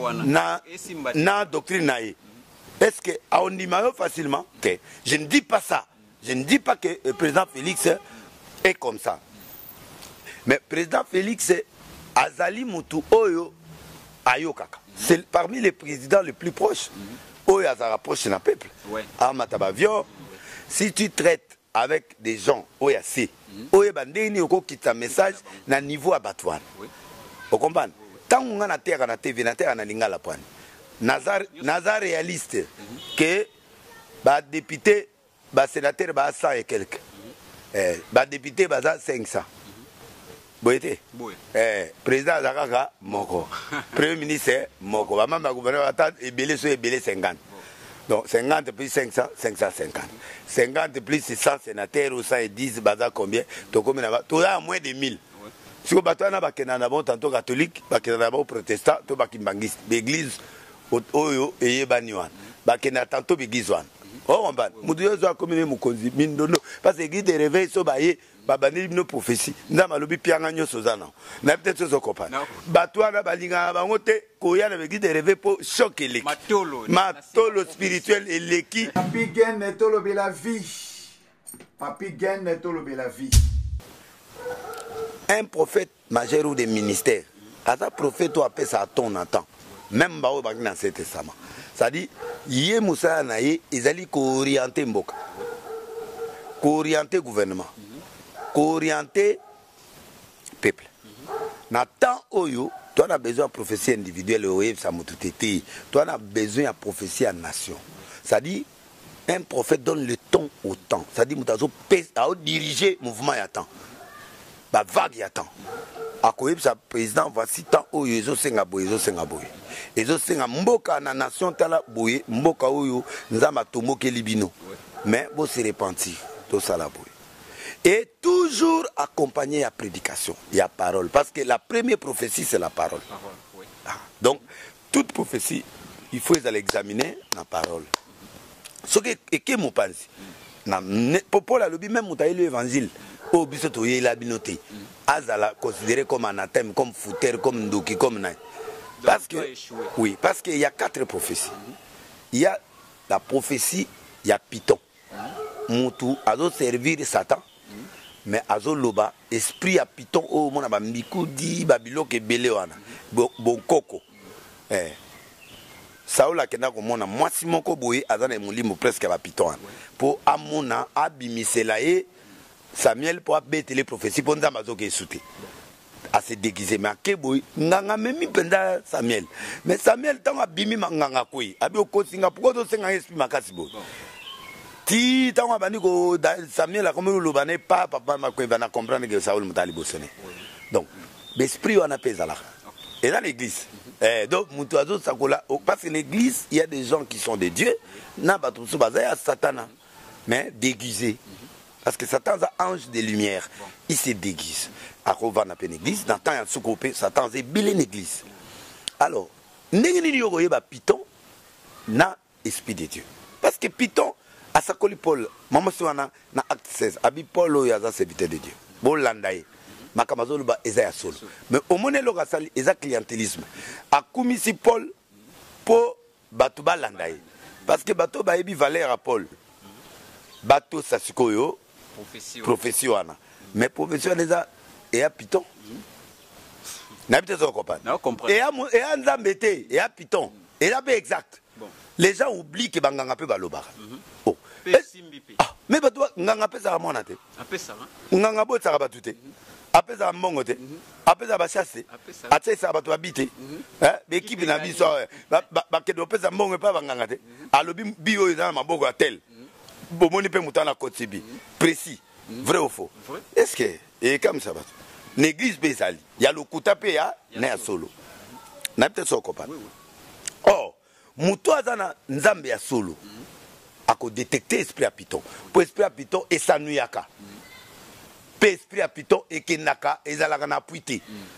na doctrine nae est-ce que aondima yo facilement que je ne dis pas ça je ne dis pas que le président Félix est comme ça mais président Félix azali mutu oyo ayokaka c'est parmi les présidents les plus proches oyo azara proche na peuple amatabavion si tu traites avec des gens oyo assez oyo bandeni okokita message na niveau abattoir vous comprenez tant on a terre na TV na terre na lingala pwani nazar réaliste que ba député ba sénateur ba 100 et quelques ba député ba 500 boyete président zakaka moko premier ministre moko ba mamba gouverneur ata ebele so ebele 50 donc 50 plus 500, 550. 50 plus 600 sénateurs ou 110, baza combien? Donc combien tu as moins de 1000. Si vous battez na bon tantôt catholique, bakena bon protestant, to bakimbangiste, l'église oyo eye baniwan. Bakena tantôt l'église wan. Oh on va. Muduyo zo komine mukonzi mindono parce que l'église de réveil so baye babani no prophétie. Ndama lobi pianga nyoso zana. Na peut-être so comprendre. Batwana balinga bango te koya na l'église de réveil pour choquer les matolo spirituel et l'équipe. Papi gagne tolo la vie. Papi gagne tolo la vie. Un prophète majeur ou des ministères. Asa prophète ou appelle ça à ton temps. Même ba o dans cet testament. C'est-à-dire yé Moussa na yé ezali ko orienter mboka. Ko orienter gouvernement. Ko orienter peuple. Na temps oyo, toi on a besoin de prophétie individuelle oyo ça mututete. Toi on a besoin de prophétie en nation. C'est-à-dire un prophète donne le ton au temps. C'est-à-dire mutazo a diriger mouvement ya temps. Ba vague ya temps. Akoyeb sa président voici tant oyo ezo senga boye ezo senga mboka na nation tala boye mboka oyo nzamba tomoke libino mais bo se repentir to sala boye et toujours accompagné à prédication il y a parole parce que la première prophétie c'est la parole donc toute prophétie il faut l'examiner la parole ce que mo pense na popo la lobi même mutaye l'évangile au biso to yela binoté azala considéré comme anathème comme fouteur comme ndoki comme nain parce que oui parce qu'il y a 4 prophéties il y a la prophétie il y a Python mutu azo servir Satan mais azo loba esprit à Python o mona ba mikudi babiloke belé wana bon koko Saoula kenda ko mona mwasi moko boye azana mulimo presque ba Python pour amona abimisela e Samuel pour abattre les prophéties pour nzamba zo ke souté à se déguiser mais keboy nganga memi penda Samuel mais Samuel tant abimi nganga koi abi okosinga pourquoi do senga esprit makasi bo ti tant abani ko Samuel a comme lo bané pas papa makoi va na comprendre que Saoul mutali bosone donc l'esprit on appelle ça là et dans l'église donc mutuazo sakola parce que l'église il y a des gens qui sont des dieux na batu so bazaya satana mais déguisés. Parce que Satan est un ange de lumière. Il se déguise. À Rova n'a pas une église. Dans le temps, il y a un sous-groupé. Satan est belle une église. Alors, Python n'a esprit de Dieu. Parce que Python, à sa colle Paul, maman si on a acte 16, Abi Paul, il y a un serviteur de Dieu. Bon, landaye. Makamazolo ba Esaïa Solo. Mais au moment où il y a clientélisme. À Koumisi Paul, pour Batouba landaye. parce que bato bayebi valeur à Paul bato sasikoyo profession wana mais profession eza et à Python n'habite ça comprendre et à nzambe te et à Python et là ben exact les gens oublient que banganga pe balobara oh mais bato nganga pe za mona te nganga bo tsaka batu te apesa mbongo te apesa bachasse atesa bato babite bekipe na biso bakedo pesa mbongo pa banganga te alobi bio eza maboko ya tel bomoni pe mutana kotibi précis vrai ou faux est-ce que et comme ça bato l'église bezali ya lokuta pe ya na ya solo na peut-être so comprendre oh muto azana nzambe ya solo ako détecter esprit à Python pour esprit à Python et sanuyaka esprit à Python et kenaka ezalaka na puité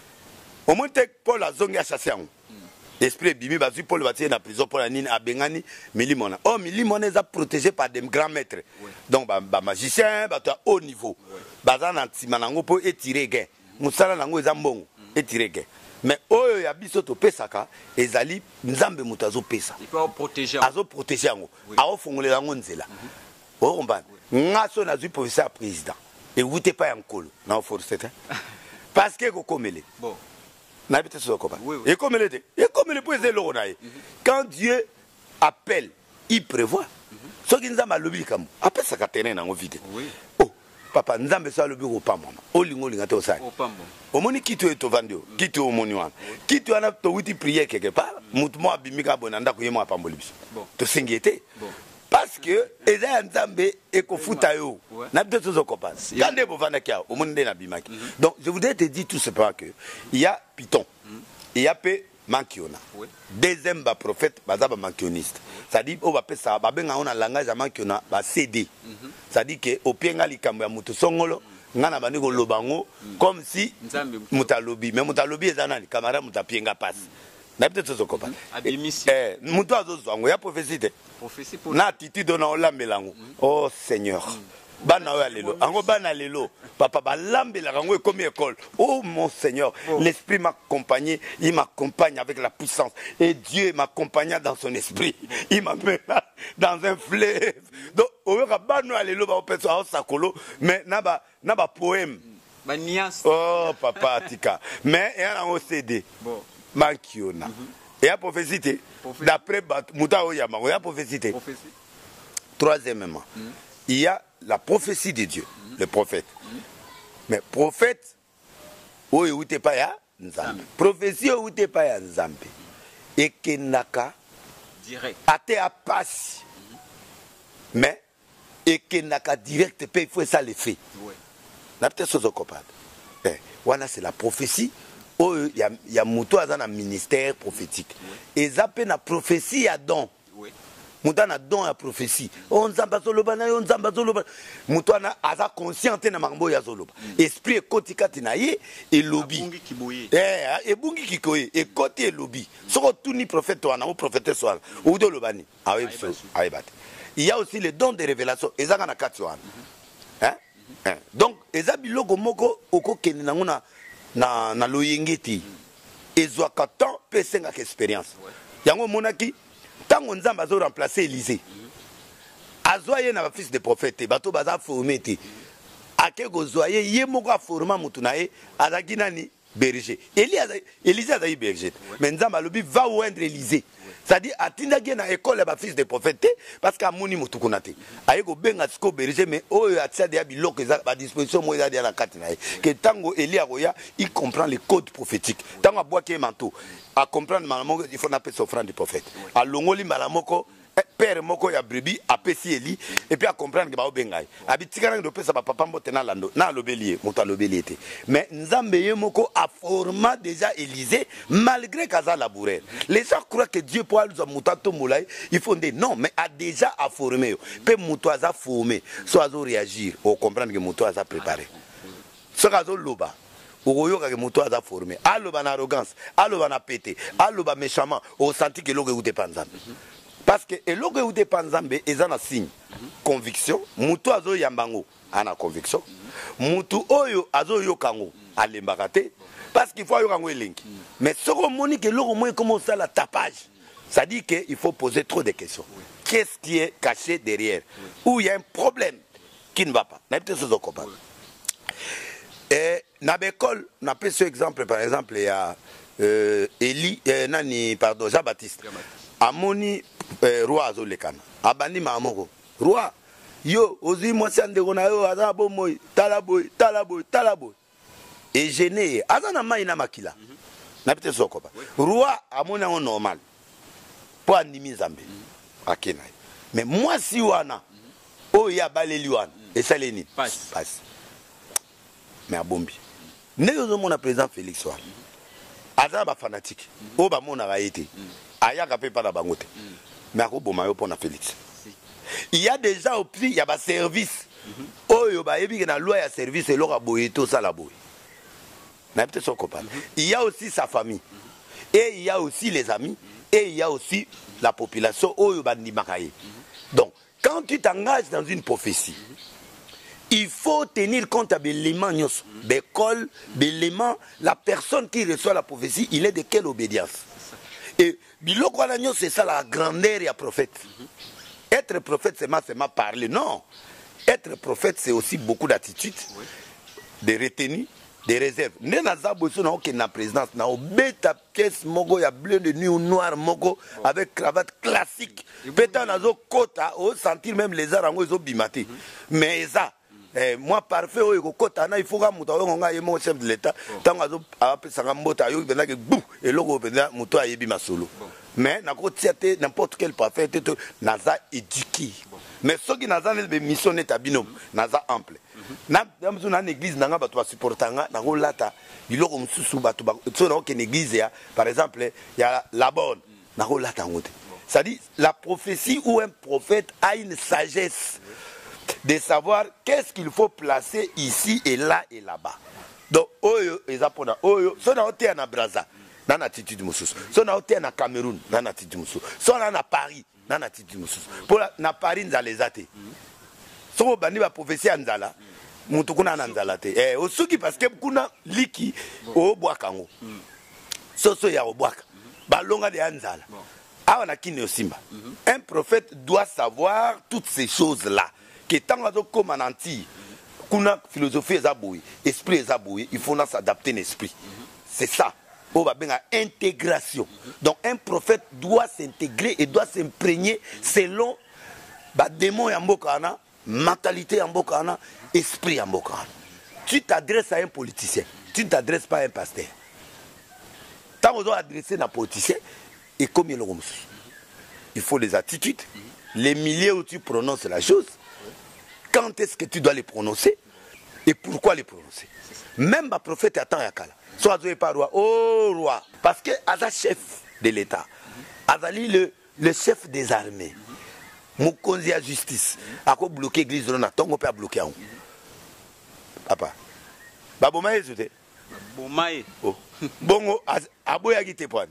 au moins Paul a zongi a chassé en esprit bimi bazu Paul va tirer na prison pour la nine a bengani milimona oh milimona est protégé par des grands maîtres donc ba magicien ba haut niveau bazana ntima nango po étirer gain musala nango ezambongo étirer gain mais oyo ya biso to pesaka ezali nzambe mutazo pesa il faut protéger azo protéger yango a fongolela ngo nzela o kombana ngaso na zu professeur président et vous n'êtes pas en col, non, forcé. Parce que vous commelez. Bon. N'habitez sur le combat. Et comme il était. Et comme il est posé l'oreille. Quand Dieu appelle, il prévoit. Ce qui nous a mal lobby comme. Après ça, quand on est dans vide. Oh, papa, nous avons besoin de l'objet au pas maman. Au lingo lingato ça. Au pas maman. Au moni qui tu es au vendu, qui tu es au monument, qui tu as tu prier quelque part. Moutmo abimika bonanda kuyemo apambolibis. Bon. Tu s'inquiéter. Bon. Parce que eza nzambe ekofuta yo na peut-être zo comprendre quand de bovana kia au monde na bimaki donc je voudrais te dire tout simplement que il y a Python il y a pe Mankiona deuxième ba prophète bazaba mankioniste ça dit o ba pesa ba benga on a langage ya Mankiona ba CD ça dit que opienga likambo ya mutu songolo ngana bani ko lobango comme si mutalobi mais mutalobi ezana kamera mutapienga passe na peut-être zo comprendre mutu azozo ngo ya prophétie na attitude na olambelango oh Seigneur bana oya lelo ango bana lelo papa balambela rango comme école oh mon Seigneur l'esprit m'accompagne il m'accompagne avec la puissance et Dieu m'accompagna dans son esprit il m'amène dans un fleuve donc oyo bana lelo ba opeso a sakolo mais na ba poème ba nias oh papa tika mais et en CD bon Mankiona et à prophétie d'après Mouta Oyama, il y a prophétie. Troisièmement, il y a la prophétie de Dieu, le prophète. Mais prophète, où est pas ya Nzambe. Prophétie où est pas ya Nzambe. Et kenaka direct. Ate a passe. Mais et kenaka direct il faut ça le fait. Na peut-être chose comprendre. Voilà c'est la prophétie. Oh, il y a muto azana ministère prophétique. Et zappe na prophétie à don. Muta na don à prophétie. On zamba zoloba na on zamba zoloba. Muto na aza consciente na mambo ya zoloba. Esprit kotikati na ye et lobby. Bungi kiboye. Et bungi kikoye et côté lobby. Soko tuni prophète wana ou prophète soir. Ou de lobani. Il y a aussi le don de révélation. Ezaka na kati wana. Hein? Donc ezabiloko moko oko keni na ngona na loyengeti ezwaka temps pe sengaka expérience yango monaki tango nzambe azo remplacer Élisée azwa ye na ba fils de prophète bato baza formé te ake kozwa ye moko a forma mutu na ye azaki nani berger Élisée azaki berger mais nzambe alobi va oindre Élisée c'est-à-dire atindaki na école ya ba fils de prophète parce que amoni mutu kuna te aye ko benga siko berger mais oyo atia de biloko eza ba disposition mo eza de la kati na ye que tango Elia roya il comprend les codes prophétiques tango aboaki manteau à comprendre malamoko il faut na pesa offrande du prophète a longoli malamoko père moko ya brebis apesi Eli et puis à comprendre que ba obengai abitikana ndo pesa ba papa mbote na lando na lobelier moto lobelier te mais nzambe ye moko a forma déjà Élisée malgré kaza laboureur les gens croient que Dieu peut nous mutato moulay il faut dire non mais a déjà a formé pe muto aza formé so azo réagir au comprendre que muto aza préparé so azo loba oyoka ke muto aza formé aloba na arrogance aloba na pété aloba méchamment au senti que logo ute panzambe. Parce que eloko ute panzambe ezana signe conviction mutu azo yambango ana conviction mutu oyo azo yokango alembaka te parce qu'il faut yokango elengi mais soko moni ke loko mo commence la tapage Ça dit qu'il faut poser trop de questions. Qu'est-ce qui est caché derrière? Où il y a un problème qui ne va pas. Et dans l'école, on a pris ce exemple, par exemple, il y a Jean-Baptiste. Amoni roi azolekana. Abandi mamoko. Roi, yo, ozi mwasi andeko na yo, azabo moi, talaboy. Et gêné, azana maïna makila. Na pite sokoba. Roi, amoni on normal. Pour andimi zambe. Akena. Mais moi si wana, oh ya baleli wana. Et ça l'eni. Passe. Mais à Bombi. Nous mon président Félix Wan. Azana ba fanatique. Oh ba mon a été. Aya kapé pas la bangote. Mais à Bomayo pour na Félix. Il y a déjà au prix, il y a des services. Oh yo ba yebi que na loi ya service et l'ora boyeto ça la boy. Na peut-être son copain. Il y a aussi sa famille. Et il y a aussi les amis. Et il y a aussi la population. Oh yo ba ni makaye. Donc quand tu t'engages dans une prophétie, il faut tenir compte de l'élément, l'école, l'élément, la personne qui reçoit la prophétie, il est de quelle obédience. Et c'est ça la grandeur et la prophète. Être prophète, c'est ma parler. Non. Être prophète, c'est aussi beaucoup d'attitudes, de retenue, de réserves. Nous avons une présidence, nous avons bêta pièce, il y a bleu de nuit ou noir, avec cravate classique. Peut-être nous avons quota, on sentir même les arts, ils ont bimaté. Mais ça, moi parfait, il faut que mon chef de l'État, tant que et logo muto ayebi masolo. Mais n'importe quel parfait naza éduqué. Mais ceux qui naza les mission n'est abino naza ample. Na dans église nanga ba to supportanga na lata biloko mususu ba to so na une église ya par exemple il y a la bonne na lata ngote. Ça dit la prophétie ou un prophète a une sagesse de savoir qu'est-ce qu'il faut placer ici et là-bas. Donc, oyo ezapona oyo so na hotel na Brazza dans l'attitude mususu. So na hotel na Cameroun dans l'attitude mususu. So na Paris dans l'attitude mususu. Pour na Paris nzalezate. So bandi ba prophétie nzala mutu kuna nzala te. Osuki parce que kuna liki o bwakango. So ya obwaka. Balonga de nzala. Awa na kine osimba. Un prophète doit savoir toutes ces choses-là. Que tant comme un anti, kuna philosophie est abouée, esprit est aboué, il faut s'adapter à l'esprit. C'est ça. On va bien à intégration. Donc un prophète doit s'intégrer et doit s'imprégner selon démon en bokana, mentalité en bokana, esprit en bokana. Tu t'adresses à un politicien, tu ne t'adresses pas à un pasteur. Tant qu'on doit adresser un politicien, et comme il faut les attitudes, les milieux où tu prononces la chose. Quand est-ce que tu dois les prononcer et pourquoi les prononcer? Même ma prophète attend Yakala. Soit pas roi, oh roi. Parce que Aza chef de l'État, Azali le chef des armées, Moukonzi à justice, a quoi bloquer l'église de Naton, on peut bloquer en haut. Papa. Babomae, c'était Bomae. Bongo, Aboya qui te poigne.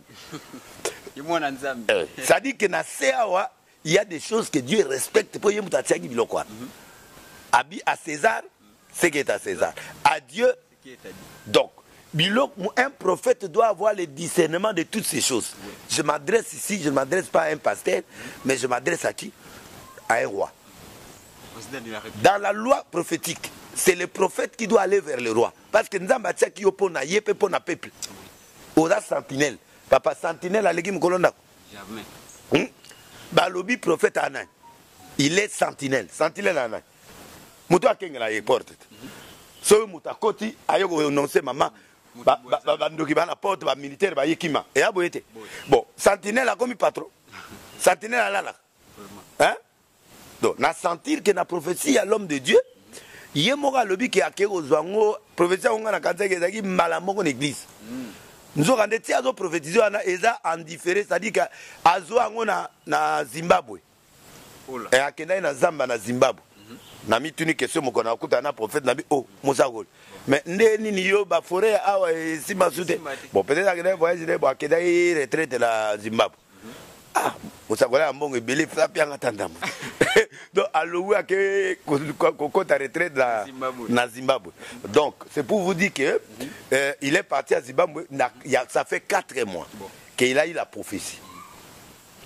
Ça dit que dans CAWA, il y a des choses que Dieu respecte pour y quoi. À César, ce qui est à César. À Dieu, donc, un prophète doit avoir le discernement de toutes ces choses. Je m'adresse ici, je ne m'adresse pas à un pasteur, mais je m'adresse à qui? À un roi. Dans la loi prophétique, c'est le prophète qui doit aller vers le roi. Parce que nous avons dit qu'il y a un peuple. On a sentinelle. Papa, sentinelle, à l'église, jamais. Balobi, prophète Anan. Il est sentinelle. Sentinelle Anan. Muto akengela porte. So muta koti ayoko annoncer maman bandoki bana porte ba militaire ba yekima. Et aboyete. Bon, sentinelle a comme patron. Sentinelle a là. Hein? Donc, na sentir que na prophétie à l'homme de Dieu, yemoka lobi ki akeko zwango prophétie on na kanza ke zaki malamoko l'église. Nous avons des azo prophétisé ana eza en différé, c'est-à-dire que azo ango na Zimbabwe. Et akenda na Zamba na Zimbabwe. Na mituni question moko na kuta na prophète na bi oh mosagol. Mais ndeni ni yo ba forêt awa si masute. Bon peut-être que voyage de ba keda retraite la Zimbabwe. Ah, mosagol a mbongo ebele frappe anga tandam. Donc alloué que quand ta retraite na Zimbabwe. Donc c'est pour vous dire que il est parti à Zimbabwe, ça fait 4 mois qu'il a eu la prophétie.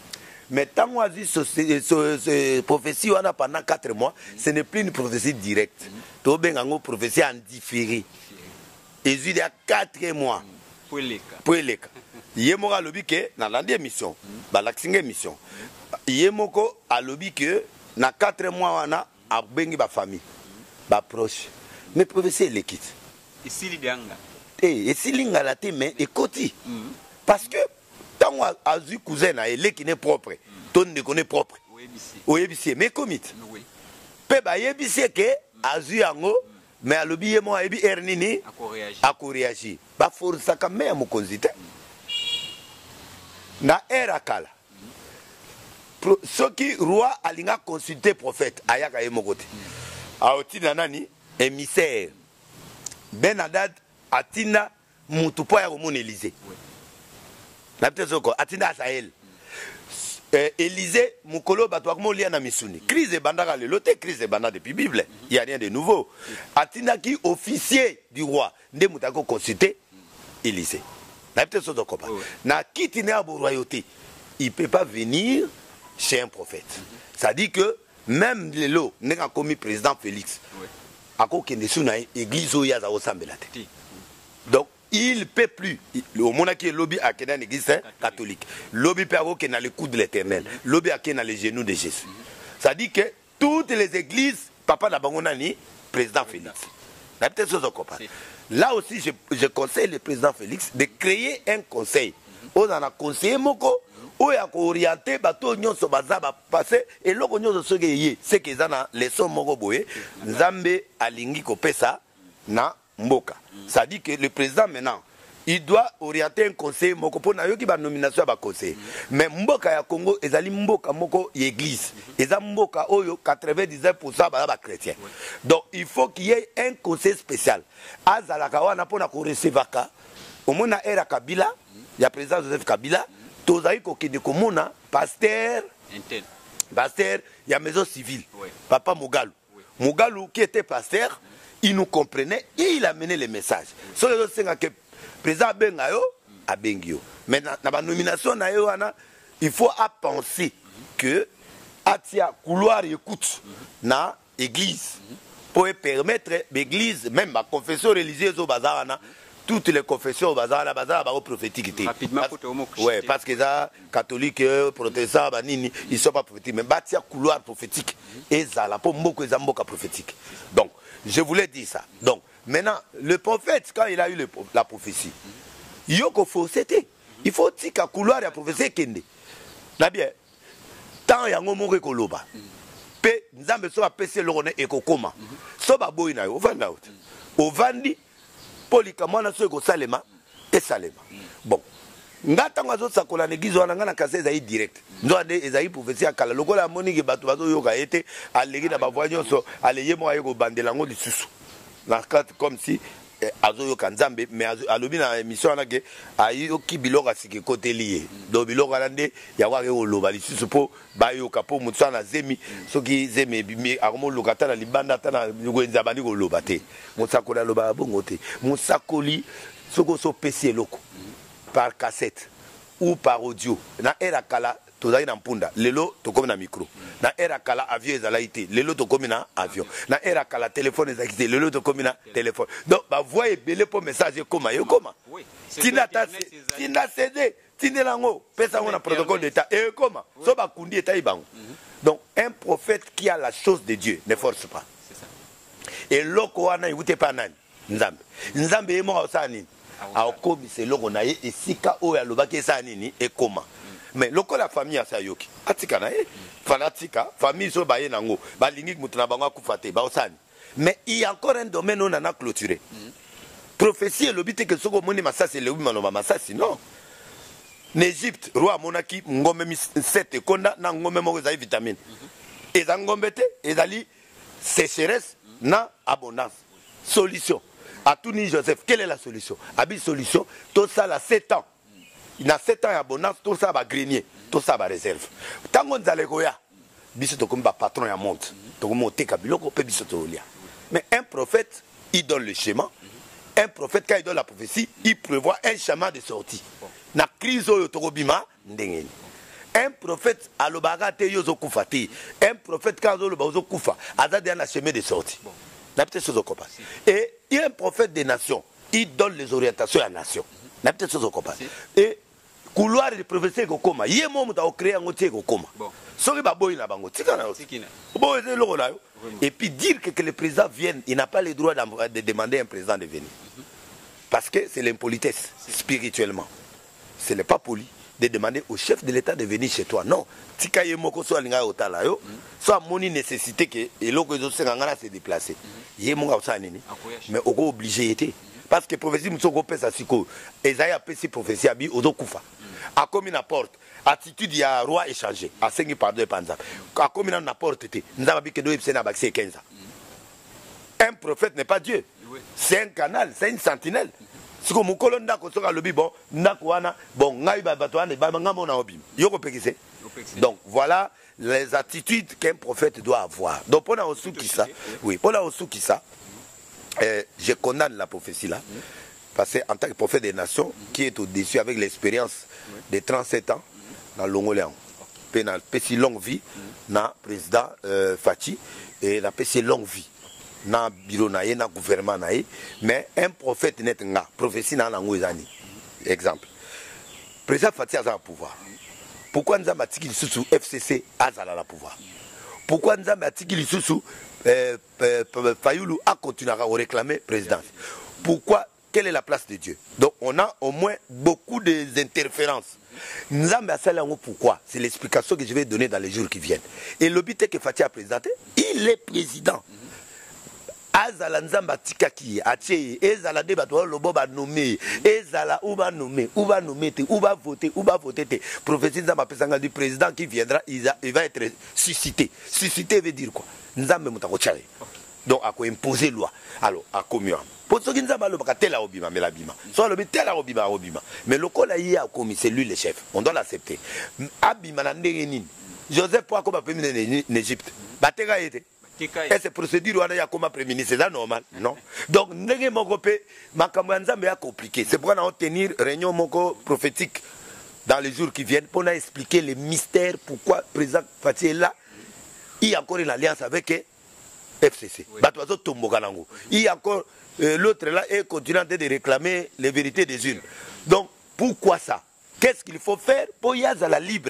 Mais tant qu'on a vu ce prophétie pendant 4 mois, ce n'est plus une prophétie directe. Tu as une prophétie en différé. Et il y a 4 mois. Pour les cas. Il y a un lobby qui est dans l'émission. Dans l'émission. Il y a un lobby qui est dans 4 mois, on a une famille. Proche. Mais prophétie est l'équipe. Et si l'idanga? Et si l'ingala te mais écoute. Parce que tant qu'on a vu cousin et qui n'est propre, ton ne connaît propre. Oui, mais commit. Peba yebisi que a vu ango mais à l'objet moi ebi ernini à réagir. Ba force ka me mo konzite. Na era kala. Ce qui roi alinga consulter prophète ayaka yemokote. A otina nani émissaire. Ben Hadad atina mutupo ya komona Élysée. Na peut-être atina Sahel. Élysée mukolo bato akomolia na misuni. Crise bandaka le lote crise banda depuis Bible. Il y a rien de nouveau. Atina qui officier du roi nde mutako consulter Élysée. Na peut-être na kitine à royauté. Il peut pas venir chez un prophète. Ça dit que même les lots n'a commis président Félix. Donc il ne peut plus. Le monde qui est lobby à une église catholique. Lobby peut avoir dans le cou de l'éternel. Lobby à dans les genoux de Jésus. Ça dit que toutes les églises, papa d'Abangonani, président Félix. Là aussi, je conseille le président Félix de créer un conseil. On a conseillé Moko. Où est orienté bateau nyonso bazaba passé et loko nyonso sogeye c'est que zana leçon moko boye nzambe alingi kopesa na mboka. Ça dit que le président maintenant il doit orienter un conseil moko pona yoki ba nomination ba conseil. Mais mboka ya Congo ezali mboka moko église. Eza mboka oyo 99% ba chrétien. Donc il faut qu'il y ait un conseil spécial. Azalaka wana pona ko recevaka. Au mona era Kabila, il y a président Joseph Kabila. Tozaï kokende komona pasteur il y a maison civile papa Mugalu Mugalu qui était pasteur il nous comprenait et il a mené les messages sur les autres que président bengayo a bengio mais na ba nomination na yo wana il faut à penser que atia couloir écoute na église pour permettre l'église même ma confession religieuse au bazar toutes les confessions au bazar prophétique. Rapidement, ouais, parce que ça, catholiques, protestants, ils ne sont pas prophétiques. Mais il y a un couloir prophétique. Et ça, la prophétique. Donc, je voulais dire ça. Donc, maintenant, le prophète, quand il a eu la prophétie, il faut c'était. Il faut dire qu'un couloir de prophétie kende. Na bien, tant il y a un moment que l'oba. Pe, nous avons besoin de passer le rôle et kokoma. Soba boina, au vandi. Au vandi. Polikamana soko salema et salema. Bon. Ngata ngazo sakola negizo wana ngana kase ezai direct. Ndo ade ezai prophétie akala lokola moniki bato bazo yoka ete alegi na bavoyo so aleye mo ayeko bandela ngo lisusu. Na carte comme si azo yoka nzambe mais alobi na émission wana ke ayoki biloko asiki côté lié. Do biloko alande ya wa ke oloba lisusu po ba yoka po mutsa na zemi soki zemi bimi akomo lokata na libanda tana ngwenza bandi ko loba te. Musakola loba bongo te. Musakoli soko so PC loko par cassette ou par audio. Na era kala tozali na mpunda lelo tokomi na micro. Na era kala avion ezalaite lelo tokomi na avion. Na era kala téléphone ezalite lelo tokomi na téléphone. Donc ba voix ebele pour message koma yo koma. Tina CD tina lango pesa ngona protocole d'état et koma so ba kundi eta ibango. Donc un prophète qui a la chose de Dieu ne force pas. Et loko wana yute pa nani nzambe nzambe yemo osani aokomi se loko na ye esika oyo alobaki esa nini ekoma mais loko la famille asa yoki atika na ye fanatika famille so baye nango balingi mutu na bango akufa te ba osani mais il y a encore un domaine on en a clôturé prophétie elobite que soko moni masasi lewi maloba masasi non en Égypte roi monaki ngombe 7 konda na ngombe moko za vitamine eza ngombe te ezali sécheresse na abondance. Solution. À tout ni Joseph, quelle est la solution? Abi solution, tout ça là 7 ans. Il a 7 ans d'abondance, tout ça va grenier, tout ça va réserve. Tant qu'on a les goya, biso to comme patron ya monte. To comme monter kabiloko pe biso to lia. Mais un prophète, il donne le schéma. Un prophète quand il donne la prophétie, il prévoit un chemin de sortie. Na crise au tokobima ndengeni. un prophète alobaka te yozo kufa te. Un prophète quand oloba ozo kufa, azade na chemin de sortie. Na peut-être chose comprend. Et il y a un prophète des nations, il donne les orientations à la nation. Na peut-être chose comprend. Et couloir de prophétie ko koma, yé mo muta o créer ngo tie ko koma. Soki ba boy na bango, tika na yo. Boy ze loko na yo. Et puis dire que le président vienne, il n'a pas le droit de demander à un président de venir. Parce que c'est l'impolitesse, spirituellement. Ce n'est pas poli de demander au chef de l'État de venir chez toi. Non. Si tu as une nécessité que se déplacer, mais on est obligé d'être. Parce que la prophétie, c'est prophétie, a comme une apporte, attitude, il y a un roi échangé, à 5 pardon, a comme une apporte, un prophète n'est pas Dieu. C'est un canal, c'est une sentinelle. Si vous avez dit donc voilà les attitudes qu'un prophète doit avoir. Donc pour la oui, pour la je condamne la prophétie là. Parce qu'en tant que prophète des nations, qui est au-dessus avec l'expérience de 37 ans dans l'Ongoléan. Il a une longue vie dans le président Fachi et il a une longue vie. Na bureau na na gouvernement na mais un prophète net nga prophétie na nango ezani exemple président Fatia a le pouvoir pourquoi nous avons atiki lisusu FCC azala la pouvoir pourquoi nous avons atiki lisusu Fayulu a continué à réclamer présidence pourquoi quelle est la place de Dieu donc on a au moins beaucoup d'interférences nous avons pourquoi c'est l'explication que je vais donner dans les jours qui viennent et le but est que Fatia a présenté il est président azala nzamba tikaki atie ezala de bato lobo ba nommé ezala ou ba nommé te ou ba voter te prophétie nzamba pesanga du président qui viendra il va être suscité veut dire quoi nzambe mutako tchale donc à quoi imposer loi alors à commun pour ce qui nzamba lo bakatela obima mais la bima soit le tela obima mais le kola yi a commis c'est lui le chef on doit l'accepter abima na ndenge nini Joseph pour comme premier en Égypte bateka été. Et cette procédure, il y a comme premier ministre, c'est normal, non? Donc, nous avons compliqué. C'est pourquoi nous allons tenir une réunion prophétique dans les jours qui viennent pour expliquer les mystères, pourquoi le président Fatih est là. Il y a encore une alliance avec FCC. Il y a encore l'autre là et continue de réclamer les vérités des unes. Donc, pourquoi ça? Qu'est-ce qu'il faut faire pour y aller à la libre?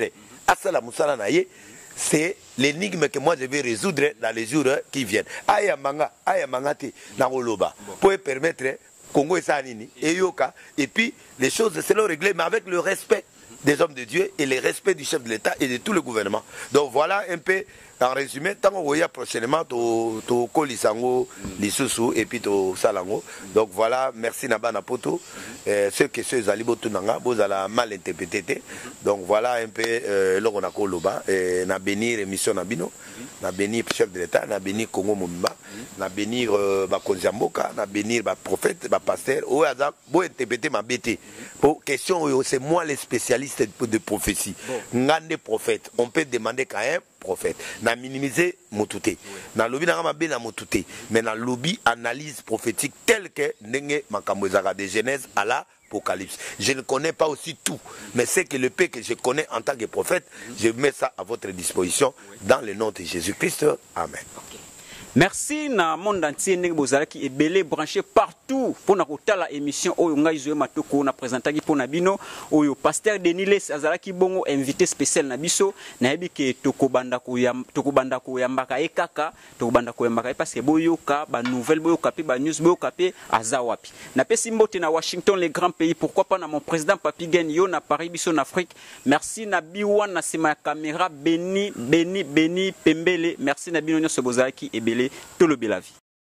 C'est l'énigme que moi je vais résoudre dans les jours qui viennent. Ayamanga te na Oloba pour permettre Congo et Sanini et Yoka et puis les choses c'est régler mais avec le respect des hommes de Dieu et le respect du chef de l'État et de tout le gouvernement. Donc voilà un peu en résumé, tant qu'on voit prochainement to Kolisango, Lisusu et puis to Salango. Donc voilà, merci Nabana Poto. Ceux qui sont allés Botunanga, vous allez mal interprété. Donc voilà un peu l'on a Koloba, na bénir émission Nabino, na bénir chef de l'État, na bénir Congo Mumba, na bénir Bakonzamboka, na bénir prophète, pasteur. Ou à beau interpréter ma bêtise. Pour question, c'est moi le spécialiste de prophétie. Ngande prophète, on peut demander quand même prophète. Na minimiser motouté. Na lobby na mabe na motouté. Mais na lobby analyse prophétique telle que nenge makamwezaka de Genèse à l'Apocalypse. Je ne connais pas aussi tout, mais c'est que le peu que je connais en tant que prophète, je mets ça à votre disposition dans le nom de Jésus-Christ. Amen. Merci na monde entier ndenge bozalaki ebele branché partout pour na kotala émission oyo ngai zoe matoko na présentaki pour na bino oyo pasteur Deniles azalaki bongo invité spécial na biso na yebi ke tokobanda koyambaka ekaka tokobanda koyambaka parce que boyoka ba nouvelle boyoka pe ba news boyoka pe azawapi na pesi mbote na Washington les grands pays pourquoi pas na mon président Papi Gen yo na Paris biso na Afrique merci na biwa na sima caméra Beni Pembele merci na bino nyonso bozalaki ebele tolobi la vie.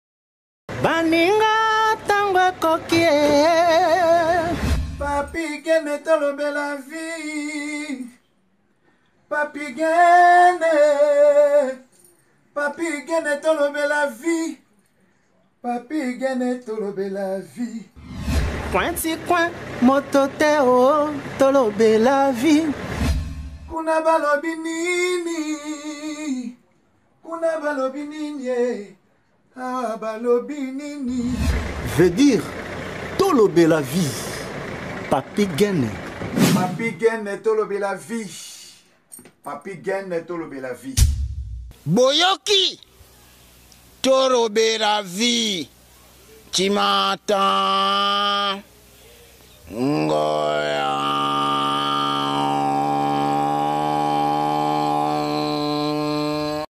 Baninga tango kokie Papi Gen tolobi la vie. Papi Gen tolobi la vie. Papi Gen tolobi la vie. Pointi coin mototeo tolobi la vie. Kuna balobi nini. Kuna balobi nini. Ah balobi nini. Veut dire tolobi la vie. Papi Gen tolobi la vie. Papi Gene Tolobe la vie. Boyoki Tolobe la vie. Tu m'entends? Ngoya.